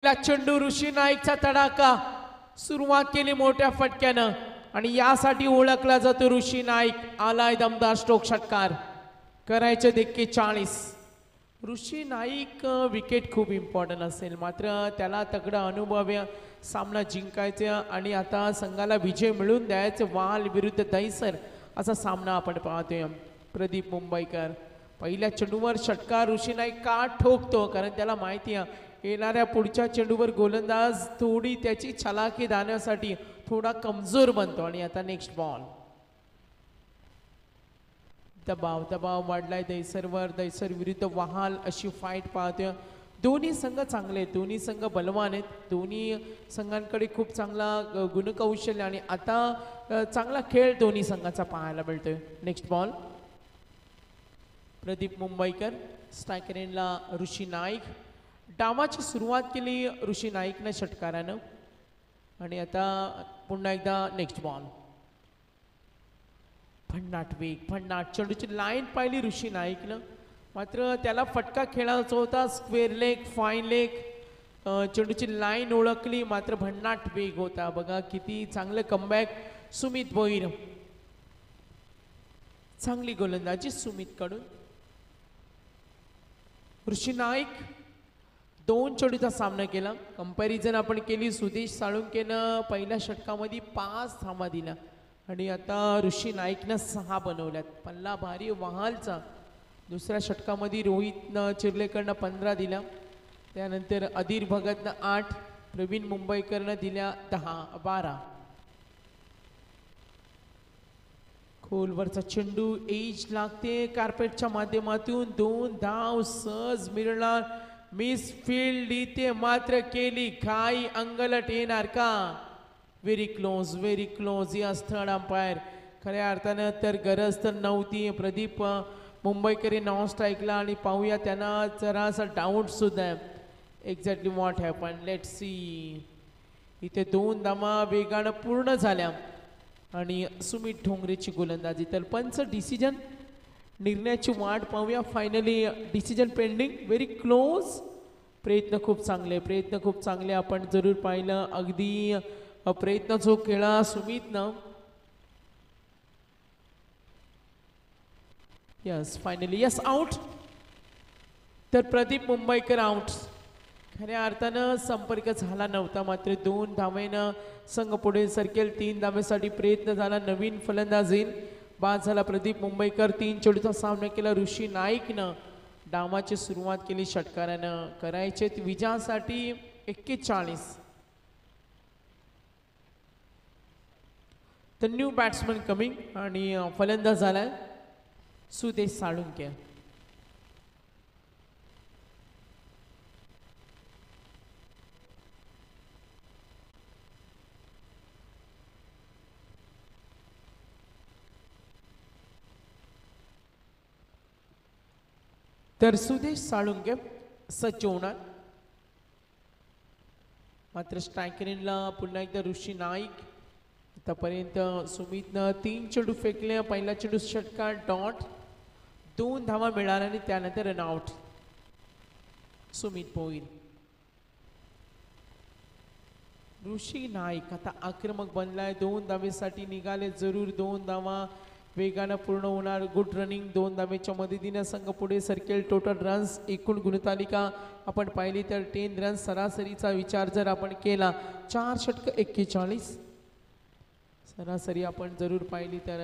पहिला चेंडू ऋषी नाईकचा तडाखा. सुरुवात केली मोठ्या फटक्यानं आणि यासाठी ओळखला जातो ऋषी नाईक. आलाय दमदार स्ट्रोक षटकार. करायचे देखील 40. ऋषी नाईक विकेट खूप इम्पॉर्टंट असेल, मात्र त्याला तगडा अनुभव्य सामना जिंकायचा आणि आता संघाला विजय मिळवून द्यायचे. वाल विरुद्ध दैसर असा सामना आपण पाहतोय. प्रदीप मुंबईकर पहिल्या चेंडूवर षटकार. ऋषी नाईक का ठोकतो, कारण त्याला माहिती आहे येणाऱ्या पुढच्या चेंडूवर गोलंदाज थोडी त्याची छलाखी दाण्यासाठी थोडा कमजोर बनतो. आणि आता नेक्स्ट बॉल. दबाव वाढलाय दैसरवर. दैसर विरुद्ध वहाल अशी फाईट पाहतोय. दोन्ही संघ चांगले आहेत, दोन्ही संघ बलवान आहेत, दोन्ही संघांकडे खूप चांगला गुणकौशल्य आणि आता चांगला खेळ दोन्ही संघाचा पाहायला मिळतोय. Next ball. Pradeep Mumbaikar. Striker एंडला ऋषी नाईक. डावाची सुरुवात केली ऋषी नाईकने षटकारानं आणि आता पुन्हा एकदा नेक्स्ट बॉल. भन्नाट वेग, भन्नाट चेंडूची लाईन पाहिली ऋषी नाईकनं, मात्र त्याला फटका खेळायचा होता. स्क्वेअर लेग, फाईन लेग, चेंडूची लाईन ओळखली, मात्र भन्नाट वेग होता. बघा किती चांगलं कमबॅक सुमित भोईर. चांगली गोलंदाजी सुमित कडून. ऋषी नाईक 2 चेंडूचा सामना केला. कंपॅरिझन आपण केली, सुदेश साळुंकेनं पहिल्या षटकामध्ये 5 धावा दिल्या आणि आता ऋषी नाईकनं 6 बनवल्यात. पल्ला भारी वहालचा. दुसऱ्या षटकामध्ये रोहितनं चिर्लेकरनं 15 दिल्या, त्यानंतर अधीर भगतनं 8, प्रवीण मुंबईकरनं दिल्या 12. खोलवरचा चेंडू एज लागते कार्पेटच्या माध्यमातून. 2 धाव सहज मिळणार. मिस फील्ड इथे मात्र केली घाई. अंगलट येणार का? Very close, very close. या थर्ड अंपायर. खऱ्या अर्थानं तर गरज तर नव्हती. प्रदीप मुंबईकर नॉन स्ट्राईकला आणि पाहूया त्यांना जरासा डाऊट सुद्धा आहे. Exactly what happen, let see. इथे 2 धावा वेगानं पूर्ण झाल्या आणि सुमित ढोंगरेची गोलंदाजी. तर पंच डिसिजन निर्णयाची वाट पाहूया. Finally decision pending. Very close. प्रयत्न खूप चांगले, प्रयत्न खूप चांगले आपण जरूर पाहिलं. अगदी प्रयत्न जो केला सुमितनं. Yes, finally yes, out. तर प्रदीप मुंबईकर आउट. खऱ्या अर्थानं संपर्क झाला नव्हता, मात्र 2 धावेनं संघ पुढे सरकेल. 3 धावेसाठी प्रयत्न झाला. नवीन फलंदाज येईल. बाद झाला प्रदीप मुंबईकर. 3 चेंडूचा सामना केला ऋषी नाईकनं. डावाची सुरुवात केली षटकारानं. करायचे विजयासाठी 41. द न्यू बॅट्समन कमिंग आणि फलंदाज झालाय सुदेश साळुंके. तर सुदेश साळुंके सज्ज होणार. मात्र स्ट्रायकरीनला पुन्हा एकदा ऋषी नाईक. आतापर्यंत सुमितनं 3 चेंडू फेकले. पहिला चेंडू षटकार डॉट. 2 धावा मिळाल्या आणि त्यानंतर रनआउट. सुमित भोईर. ऋषी नाईक आता आक्रमक बनलाय. 2 धावेसाठी निघाले जरूर. 2 धावा वेगानं पूर्ण होणार. Good running. 2 धावेच्या मदतीने संघ पुढे सरकेल. टोटल रन्स एकूण गुणतालिका आपण पाहिली तर 10 रन्स. सरासरीचा विचार जर आपण केला 4 षटक 41. सरासरी आपण जरूर पाहिली तर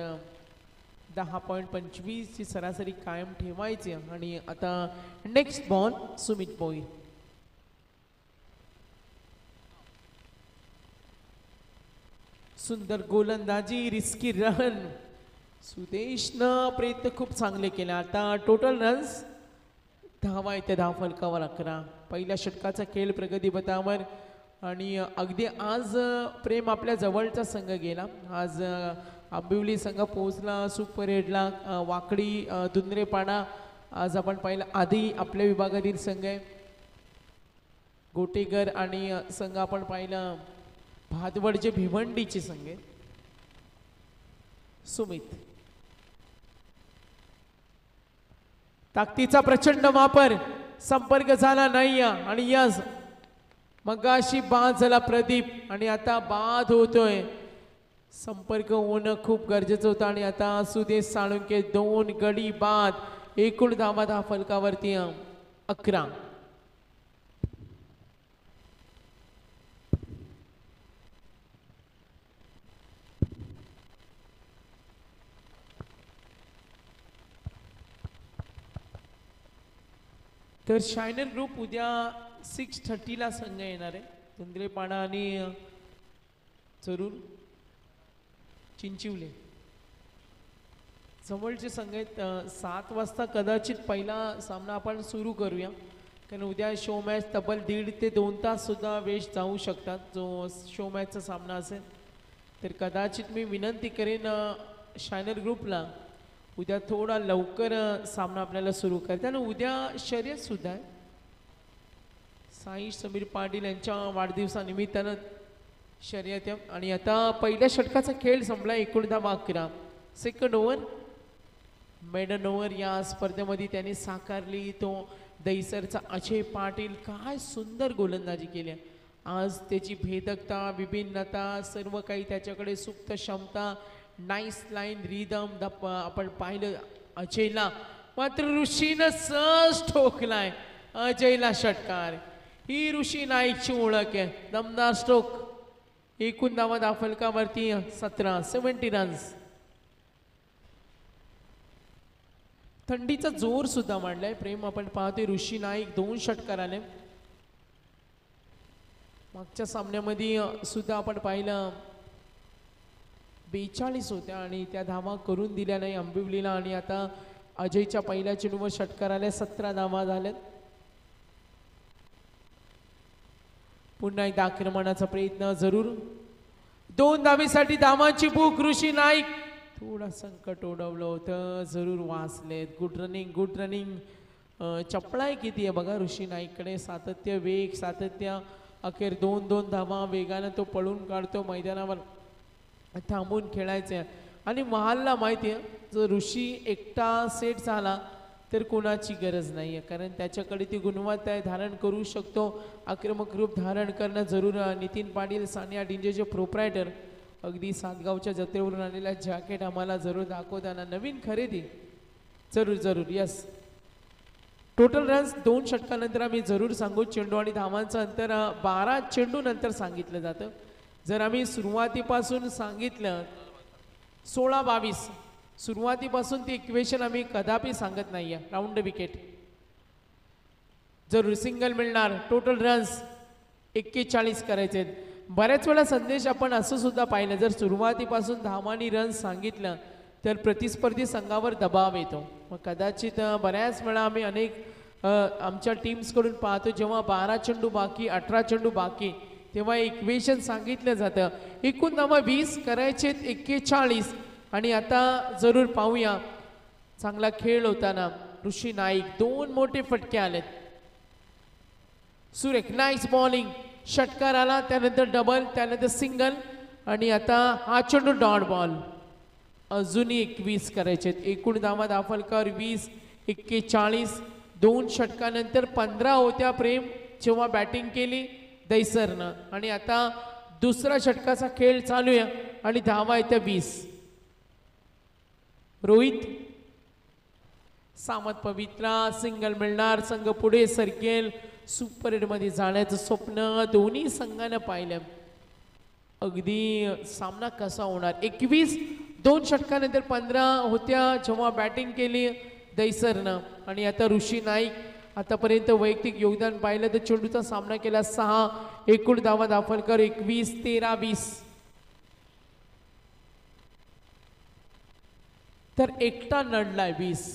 10.25 ची सरासरी कायम ठेवायची. आणि आता नेक्स्ट बॉल सुमित भोईर. सुंदर गोलंदाजी, रिस्की रन. सुदेशनं प्रयत्न खूप चांगले केले. आता टोटल रन्स 10 येते. 10 फलकावर 11. पहिल्या षटकाचा खेळ प्रगती पथावर आणि अगदी आज प्रेम आपल्या जवळचा संघ गेला. आज आंबिवली संघ पोहोचला सुपर हेडला. वाकडी दुंद्रेपाडा आज आपण पाहिलं. आधी आपल्या विभागातील संघ आहे गोटेकर आणि संघ आपण पाहिलं भादवडचे भिवंडीचे संघ आहे सुमित. ताकदीचा प्रचंड वापर. संपर्क झाला नाही आणि यस मगाशी बाद झाला प्रदीप आणि आता बाद होतोय. संपर्क होणं खूप गरजेचं होतं आणि आता सुदेश साळुंके 2 गडी बाद. एकूण धावा फलकावरती 11. तर शायनर ग्रुप उद्या 6:30ला संघ येणार आहे. धुंद्रेपाडा आणि जरूर चिंचिवले जवळचे संघ आहेत. 7 वाजता कदाचित पहिला सामना आपण सुरू करूया, कारण उद्या शो मॅच तब्बल 1.5 ते 2 तास सुद्धा वेळ जाऊ शकतात जो शो मॅचचा सामना असेल. तर कदाचित मी विनंती करेन शायनर ग्रुपला उद्या थोडा लवकर सामना आपल्याला सुरू करता. आणि उद्या शर्यत सुद्धा आहे. साई समीर पाटील यांच्या वाढदिवसानिमित्तानं शर्यत आहे. आणि आता पहिल्या षटकाचा खेळ संपला. 19 सेकंड ओव्हर मेडन ओव्हर या स्पर्धेमध्ये त्यांनी साकारली. तो दैसरचा अजय पाटील काय सुंदर गोलंदाजी केली. आज त्याची भेदकता विभिन्नता सर्व काही त्याच्याकडे सुप्त क्षमता नाईस लाईन रिदम आपण पाहिलं अजयला. मात्र ऋषीनं सहज ठोकलाय अजयला षटकार. ही ऋषी नाईकची ओळख आहे. दमदार स्ट्रोक. एकूण धावा फलकावरती 17 70 रन्स. थंडीचा जोर सुद्धा वाढलाय. प्रेम आपण पाहतोय ऋषी नाईक 2 षटकार आले. मागच्या सामन्यामध्ये सुद्धा आपण पाहिलं 42 होत्या आणि त्या धावा करून दिल्या नाही अंबिवलीला. आणि आता अजयच्या पहिल्या चेंडूवर षटकार आले. 17 धावा झाल्यात. पुन्हा एकदा आक्रमणाचा प्रयत्न जरूर. 2 धावेसाठी धावांची भूक. ऋषी नाईक थोडा संकट ओढवलं होतं जरूर वाचलेत. गुड रनिंग चपळाई किती आहे बघा ऋषी नाईककडे. सातत्य वेग सातत्य. अखेर 2 धावा वेगानं तो पळून काढतो. मैदानावर थांबून खेळायचे. आणि महालला माहिती आहे जर ऋषी एकटा सेट झाला तर कोणाची गरज नाही आहे, कारण त्याच्याकडे ती गुणवत्ता आहे. धारण करू शकतो. आक्रमक रूप धारण करणं जरूर. नितीन पाटील सानिया डिंजेचे प्रोप्रायटर अगदी सातगावच्या जत्रेवरून आलेला जॅकेट आम्हाला जरूर दाखवताना. नवीन खरेदी जरूर यस. टोटल रन्स 2 षटकानंतर आम्ही जरूर सांगू. चेंडू आणि धावांचं अंतर 12 चेंडू नंतर सांगितलं जातं. जर आम्ही सुरुवातीपासून सांगितलं 16-22 सुरुवातीपासून ती इक्वेशन आम्ही कदापि सांगत नाही आहे. राऊंड विकेट जरूर सिंगल मिळणार. टोटल रन्स 41 करायचे. बऱ्याच वेळा संदेश आपण असं सुद्धा पाहिलं जर सुरुवातीपासून धावांनी रन्स सांगितलं तर प्रतिस्पर्धी संघावर दबाव येतो. मग कदाचित बऱ्याच वेळा आम्ही आमच्या टीम्सकडून पाहतो जेव्हा 12 चेंडू बाकी 18 चेंडू बाकी तेव्हा इक्वेशन सांगितलं जातं. एकूण धावा 20 करायचे 41. आणि आता जरूर पाहूया चांगला खेळ होताना ऋषी नाईक 2 मोठे फटके आलेत. सुरेख नाईस बॉलिंग. षटकार आला त्यानंतर डबल त्यानंतर सिंगल आणि आता हा चेंडू डॉट बॉल. अजूनही 21 करायचे. एकूण धावा दाफलकर 20 41. 2 षटकानंतर 15 होत्या प्रेम जेव्हा बॅटिंग केली दैसरनं. आणि आता दुसरा षटकाचा खेळ चालू आहे आणि धावा येत्या 20. रोहित सामत पवित्रा सिंगल मिळणार. संघ पुढे सरकेल. सुपर एट मध्ये जाण्याचं स्वप्न दोन्ही संघानं पाहिलं. अगदी सामना कसा होणार. 21 2 षटकानंतर 15 होत्या जेव्हा बॅटिंग केली दैसरनं. आणि आता ऋषी नाईक आतापर्यंत वैयक्तिक योगदान पाहिलं तर चेंडूचा सामना केला 6. एकूण धावा दाफलकर 21 13 20. तर एकटा नडलाय 20.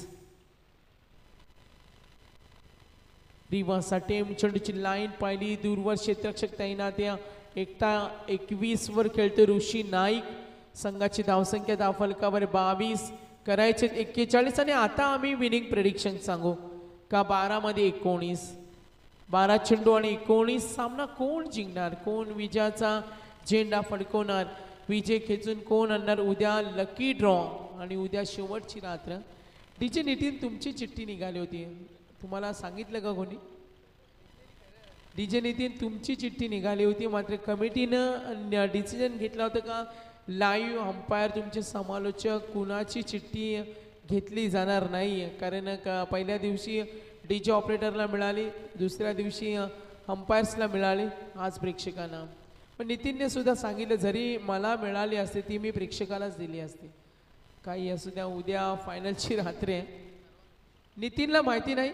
रिवासा टेम चेंडूची लाईन पाहिली दूरवर क्षेत्ररक्षक तैनात. या एकटा 21 वर खेळतो ऋषी नाईक. संघाची धावसंख्या दाफलकावर 22 करायचे 41. आणि आता आम्ही विनिंग प्रेडिक्शन सांगू का 12 मध्ये 19. 12 चेंडू आणि 19. सामना कोण जिंकणार कोण विजयाचा झेंडा फडकवणार विजय खेचून कोण आणणार. उद्या लकी ड्रॉ आणि उद्या शेवटची रात्र. डीजे नितीन तुमची चिठ्ठी निघाली होती तुम्हाला सांगितलं का कोणी. डीजे नितीन तुमची चिठ्ठी निघाली होती, मात्र कमिटीनं डिसिजन घेतला होता का लाईव्ह अंपायर तुमचे समालोचक कुणाची चिठ्ठी घेतली जाणार नाही, कारण पहिल्या दिवशी डीजे ऑपरेटरला मिळाली, दुसऱ्या दिवशी अंपायर्सला मिळाली, आज प्रेक्षकांना. पण नितीनने सुद्धा सांगितलं जरी मला मिळाली असते ती मी प्रेक्षकालाच दिली असती. काही असू द्या, उद्या फायनलची रात्र आहे. नितीनला माहिती नाही.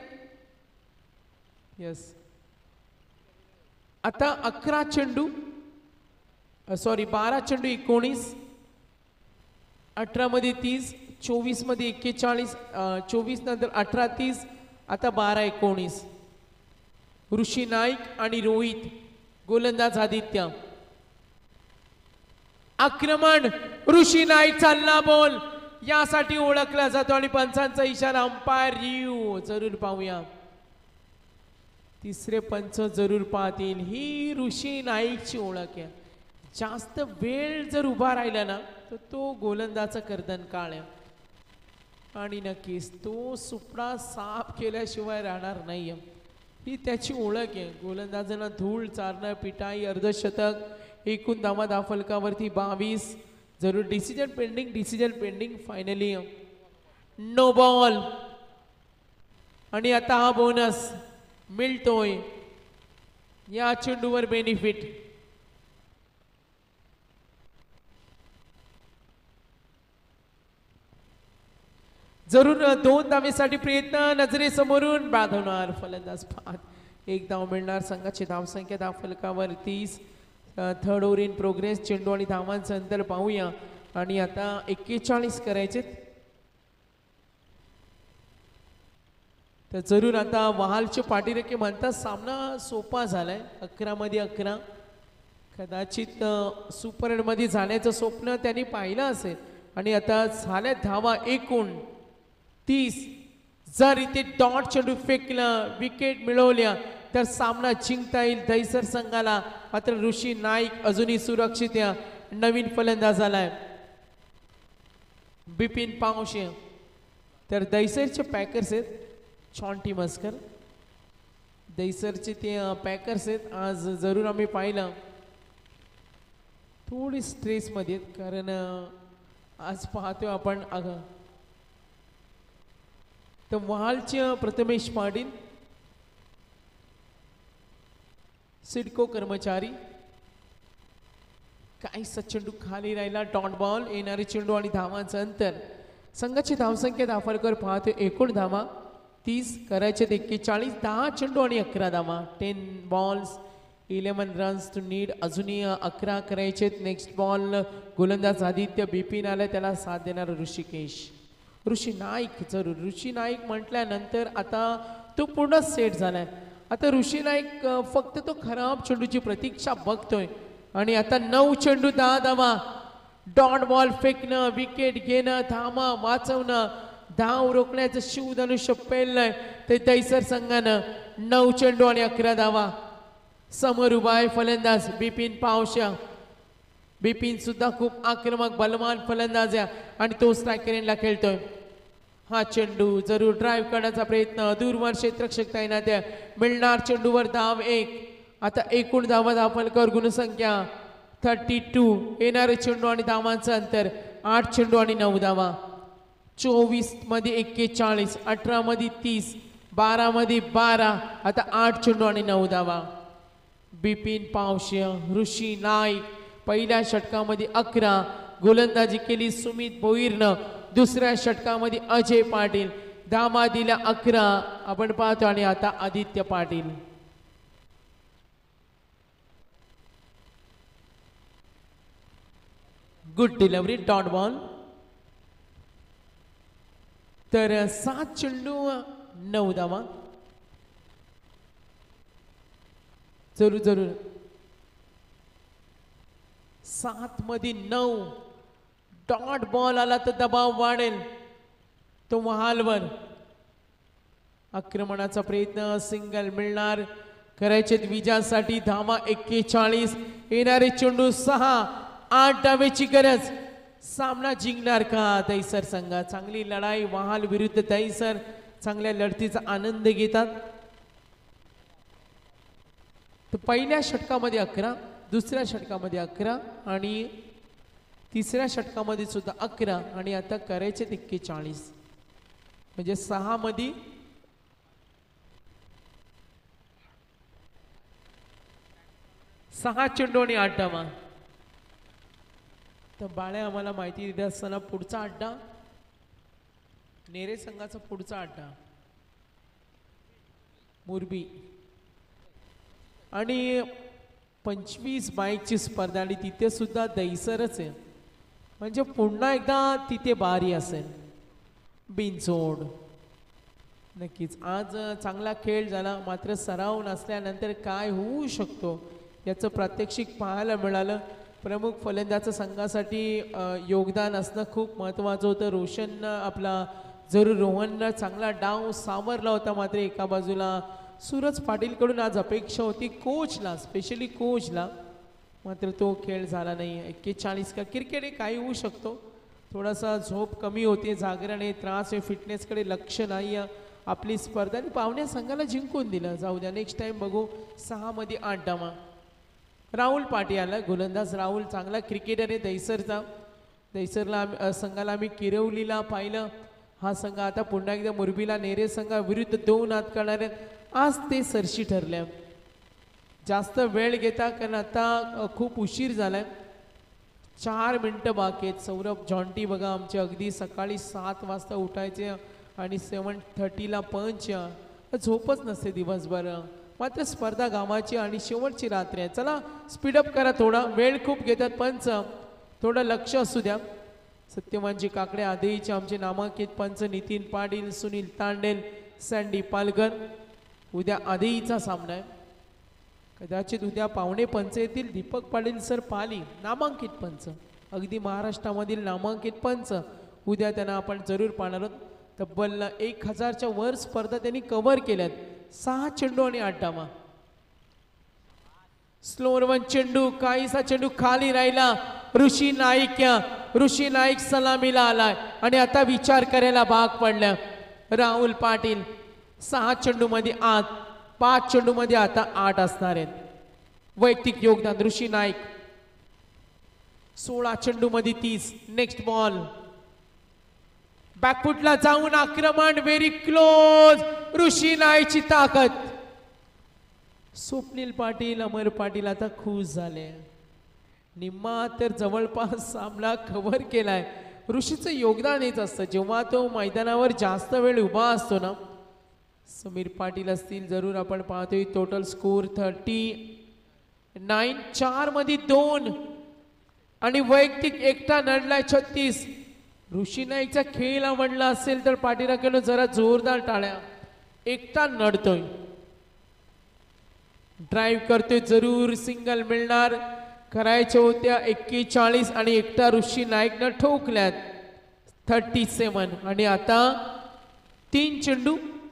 यस, आता 11 चेंडू सॉरी 12 चेंडू 19, 18 मध्ये 30, 24 मध्ये 41, 24 नंतर 18 30, आता 12 19. ऋषी नाईक आणि रोहित, गोलंदाज आदित्य. आक्रमण ऋषी नाईक, चालला बॉल यासाठी ओळखला जातो आणि पंचांचा इशारा, अंपायर रिव्ह्यू जरूर पाहूया. तिसरे पंच जरूर पाहतील. ही ऋषी नाईकची ओळख आहे. जास्त वेळ जर उभा राहिला ना तर तो गोलंदाचा कर्दन काळ आहे आणि नक्कीच तो सुपडा साफ केल्याशिवाय राहणार नाही. ही त्याची ओळख आहे. गोलंदाजांना धूळ चारणं, पिटाई, अर्धशतक, एकूण धावा फलकावरती 22. जरूर decision pending. Finally no ball आणि आता हा बोनस मिळतोय. या चेंडूवर बेनिफिट. जरूर 2 धावेसाठी प्रयत्न, नजरेसमोरून बाद होणार. फलंदाज बाद. 1 धाव मिळणार. संघाची धावसंख्या धाव फलकावर 30. Third over in progress. चेंडू आणि धावांचं अंतर पाहूया आणि आता 41 करायचे. तर जरूर आता वहालचे पाठीरेखे म्हणतात सामना सोपा झालाय. 11 मध्ये 11. कदाचित सुपर 8 मध्ये जाण्याचं स्वप्न त्यांनी पाहिलं असेल आणि आता झाल्या धावा एकूण 30. जर इथे डॉट चेंडू फेकला, विकेट मिळवल्या तर सामना जिंकता येईल दहिसर संघाला. मात्र ऋषी नाईक अजूनही सुरक्षित या. नवीन फलंदाज आलाय बिपिन पावशे. तर दहिसरचे पॅकर्स आहेत, छॉन्टी मस्कर. दहिसरचे ते पॅकर्स आहेत. आज जरूर आम्ही पाहिलं थोडी स्ट्रेसमध्ये आहेत, कारण आज पाहतोय आपण तर वहालचे प्रथमेश पाटील, सिडको कर्मचारी. काहीसा चेंडू खाली राहिला, डॉट बॉल. येणारे चेंडू आणि धावांचं अंतर. संघाची धावसंख्या धाफलकर पाहतोय एकूण धावा 30 करायचे 41. 10 चेंडू आणि 11 धावा. 10 बॉल्स 11 रन्स टू नीड. अजूनही 11 करायचे. नेक्स्ट बॉल गोलंदाज आदित्य. बिपिन आलाय, त्याला साथ देणार ऋषिकेश. ऋषी नाईक. जरूर ऋषी नाईक म्हटल्यानंतर आता तो पूर्ण सेट झालाय. आता ऋषी नाईक फक्त तो खराब चेंडूची प्रतीक्षा बघतोय आणि आता 9 चेंडू 10 धावा. डॉट बॉल फेकणं, विकेट घेणं, धावा वाचवणं, धाव रोखण्याचं शिवधनुष्य पेललंय ते दहिसर संघानं. 9 चेंडू आणि 11 धावा. समोर उभा आहे फलंदाज बिपिन पावशा. बिपिन सुद्धा खूप आक्रमक बलवान फलंदाज आहे आणि तो स्ट्रायकरला खेळतोय. हा चेंडू जरूर ड्राईव्ह करण्याचा प्रयत्न, दूरवर क्षेत्ररक्षक तैनात आहे. मिळणार चेंडूवर धाव 1. आता एकूण धावा धावफलकावर गुणसंख्या 32. येणारे चेंडू आणि धावांचं अंतर 8 चेंडू आणि 9 धावा. 24 मध्ये 41, 18 मध्ये 30, 12 मध्ये 12. आता 8 चेंडू आणि 9 धावा. बिपिन पावशे, ऋषी नाईक. पहिल्या षटकामध्ये 11. गोलंदाजी केली सुमित भोईरनं. दुसऱ्या षटकामध्ये अजय पाटील. धावा दिल्या 11 आपण पाहतो आणि आता Aditya Patil. Good delivery, dot ball. तर 7 चेंडू 9 धावा. जरूर 7 मध्ये 9. डॉट बॉल आला तर दबाव वाढेल तो वहालवर. आक्रमणाचा प्रयत्न, सिंगल मिळणार. करायचे विजयासाठी धावा 41. येणारे चेंडू 6. 8 डावेची गरज. सामना जिंकणार का दहिसर संघ? चांगली लढाई वहाल विरुद्ध दहिसर. चांगल्या लढतीचा आनंद घेतात. तर पहिल्या षटकामध्ये 11, दुसऱ्या षटकामध्ये 11 आणि तिसऱ्या षटकामध्ये सुद्धा 11 आणि आता करायचे 41. म्हणजे 6 मध्ये 6 चेंडू आणि 8 धावा. तर बाळे आम्हाला माहिती देत असताना पुढचा अड्डा नेरे संघाचा पुढचा अड्डा मुरबी आणि 25 बाईकची स्पर्धा आणि तिथे सुद्धा दैसरच आहे. म्हणजे पुन्हा एकदा तिथे बारी असेल बिनचोड. नक्कीच आज चांगला खेळ झाला, मात्र सराव नसल्यानंतर काय होऊ शकतो याचं प्रात्यक्षिक पाहायला मिळालं. प्रमुख फलंदाज संघासाठी योगदान असणं खूप महत्त्वाचं होतं. रोशन आपला जरूर रोहननं चांगला डाव सावरला होता, मात्र एका बाजूला सूरज पाटीलकडून आज अपेक्षा होती कोचला, स्पेशली कोचला, मात्र तो खेळ झाला नाही. 41 का क्रिकेट हे काही होऊ शकतो. थोडासा झोप कमी होते, जागरणे त्रास आहे, फिटनेसकडे लक्ष नाही. आपली स्पर्धा आणि पाहुण्या संघाला जिंकून दिलं. जाऊ द्या, नेक्स्ट टाइम बघू. 6 मध्ये 8 डामा. राहुल पाटी आला गोलंदाज. राहुल चांगला क्रिकेटर आहे दैसरचा. दैसरला संघाला आम्ही किरवलीला पाहिलं. हा संघ आता पुन्हा एकदा मुरबीला नेरे संघाविरुद्ध 2 हात करणार आहेत. आज ते सरशी ठरले. जास्त वेळ घेता कारण आता खूप उशीर झालाय. 4 मिनटं बाकी आहेत. सौरभ जॉन्टी बघा आमचे अगदी सकाळी 7 वाजता उठायचे आणि 7:30ला पंच. झोपच नसते दिवसभर, मात्र स्पर्धा गावाची आणि शेवटची रात्र आहे. चला स्पीडअप करा, थोडा वेळ खूप घेतात पंच, थोडं लक्ष असू द्या. सत्यवानजी काकडे आदेईचे आमचे नामांकित पंच नितीन पाटील, सुनील तांडेल, सँडी पालकर. उद्या आदेईचा सामना आहे. कदाचित उद्या पाहुणे पंच येतील. दीपक पाटील सर पाली नामांकित पंच, अगदी महाराष्ट्रामधील नामांकित पंच. उद्या त्यांना आपण जरूर पाहणार आहोत. तब्बल 1000च्या वर स्पर्धा त्यांनी कव्हर केल्यात. 6 चेंडू आणि 8 डामा. स्लोअर 1 चेंडू, काहीसा चेंडू खाली राहिला. ऋषी नाईक सलामीला आलाय आणि आता विचार करायला भाग पडल्या. राहुल पाटील 6 चेंडू मध्ये 8, 5 चेंडू मध्ये आता 8 असणार आहेत. वैयक्तिक योगदान ऋषी नाईक. 16 चेंडू मध्ये 30. नेक्स्ट बॉल बॅकफुटला जाऊन आक्रमण, व्हेरी क्लोज. ऋषी नाईकची ताकद. स्वप्नील पाटील, अमर पाटील आता खुश झाले. निम्मा तर जवळपास सामना कव्हर केलाय. ऋषीचं योगदान येत असतं जेव्हा तो मैदानावर जास्त वेळ उभा असतो ना. समीर पाटील असतील, जरूर आपण पाहतोय. Total score 39. 4 मध्ये 2 आणि वैयक्तिक एकटा नडलाय 36. ऋषी नाईकचा खेळ आवडला असेल तर पाठीराखेनं जरा जोरदार टाळ्या. एकटा नडतोय, ड्राईव्ह करतोय, जरूर सिंगल मिळणार. करायच्या होत्या 41 आणि एकटा ऋषी नाईकनं ठोकल्यात 37. आणि आता 3 चेंडू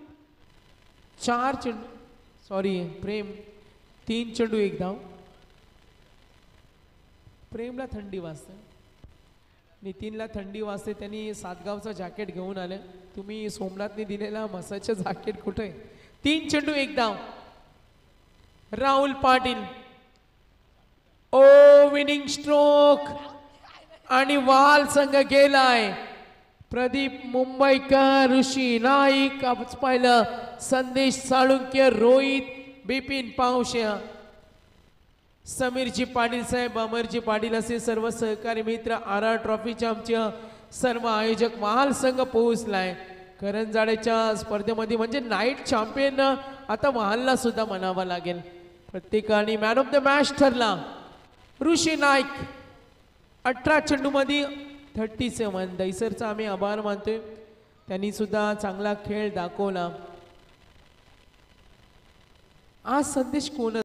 4 चेंडू, सॉरी प्रेम, 3 चेंडू 1 धाव. प्रेमला थंडी वाजते, नितीनला थंडी वाजते. त्यांनी सातगावचं जॅकेट घेऊन आले. तुम्ही सोमनाथने दिलेला मसाचं जॅकेट कुठे? 3 चेंडू 1 धाव. राहुल पाटील विनिंग स्ट्रोक आणि वाल संघ गेलाय. प्रदीप मुंबईकर, ऋषी नाईक पाहिलं, संदेश साळुंक्य, रोहित, बिपिन पावशे, समीरजी पाटील साहेब, अमरजी पाटील असे सर्व सहकारी मित्र. RR ट्रॉफीच्या आमचे सर्व आयोजक. महाल संघ पोहोचलाय करंजाड्याच्या स्पर्धेमध्ये, म्हणजे नाईट चॅम्पियन आता महालला सुद्धा म्हणावं लागेल. प्रत्येकाने मॅन ऑफ द मॅच ठरला ऋषी नाईक. 18 चेंडू मध्ये 37. दैसरचा आम्ही आभार मानतोय, त्यांनी सुद्धा चांगला खेळ दाखवला. आज संदेश कोण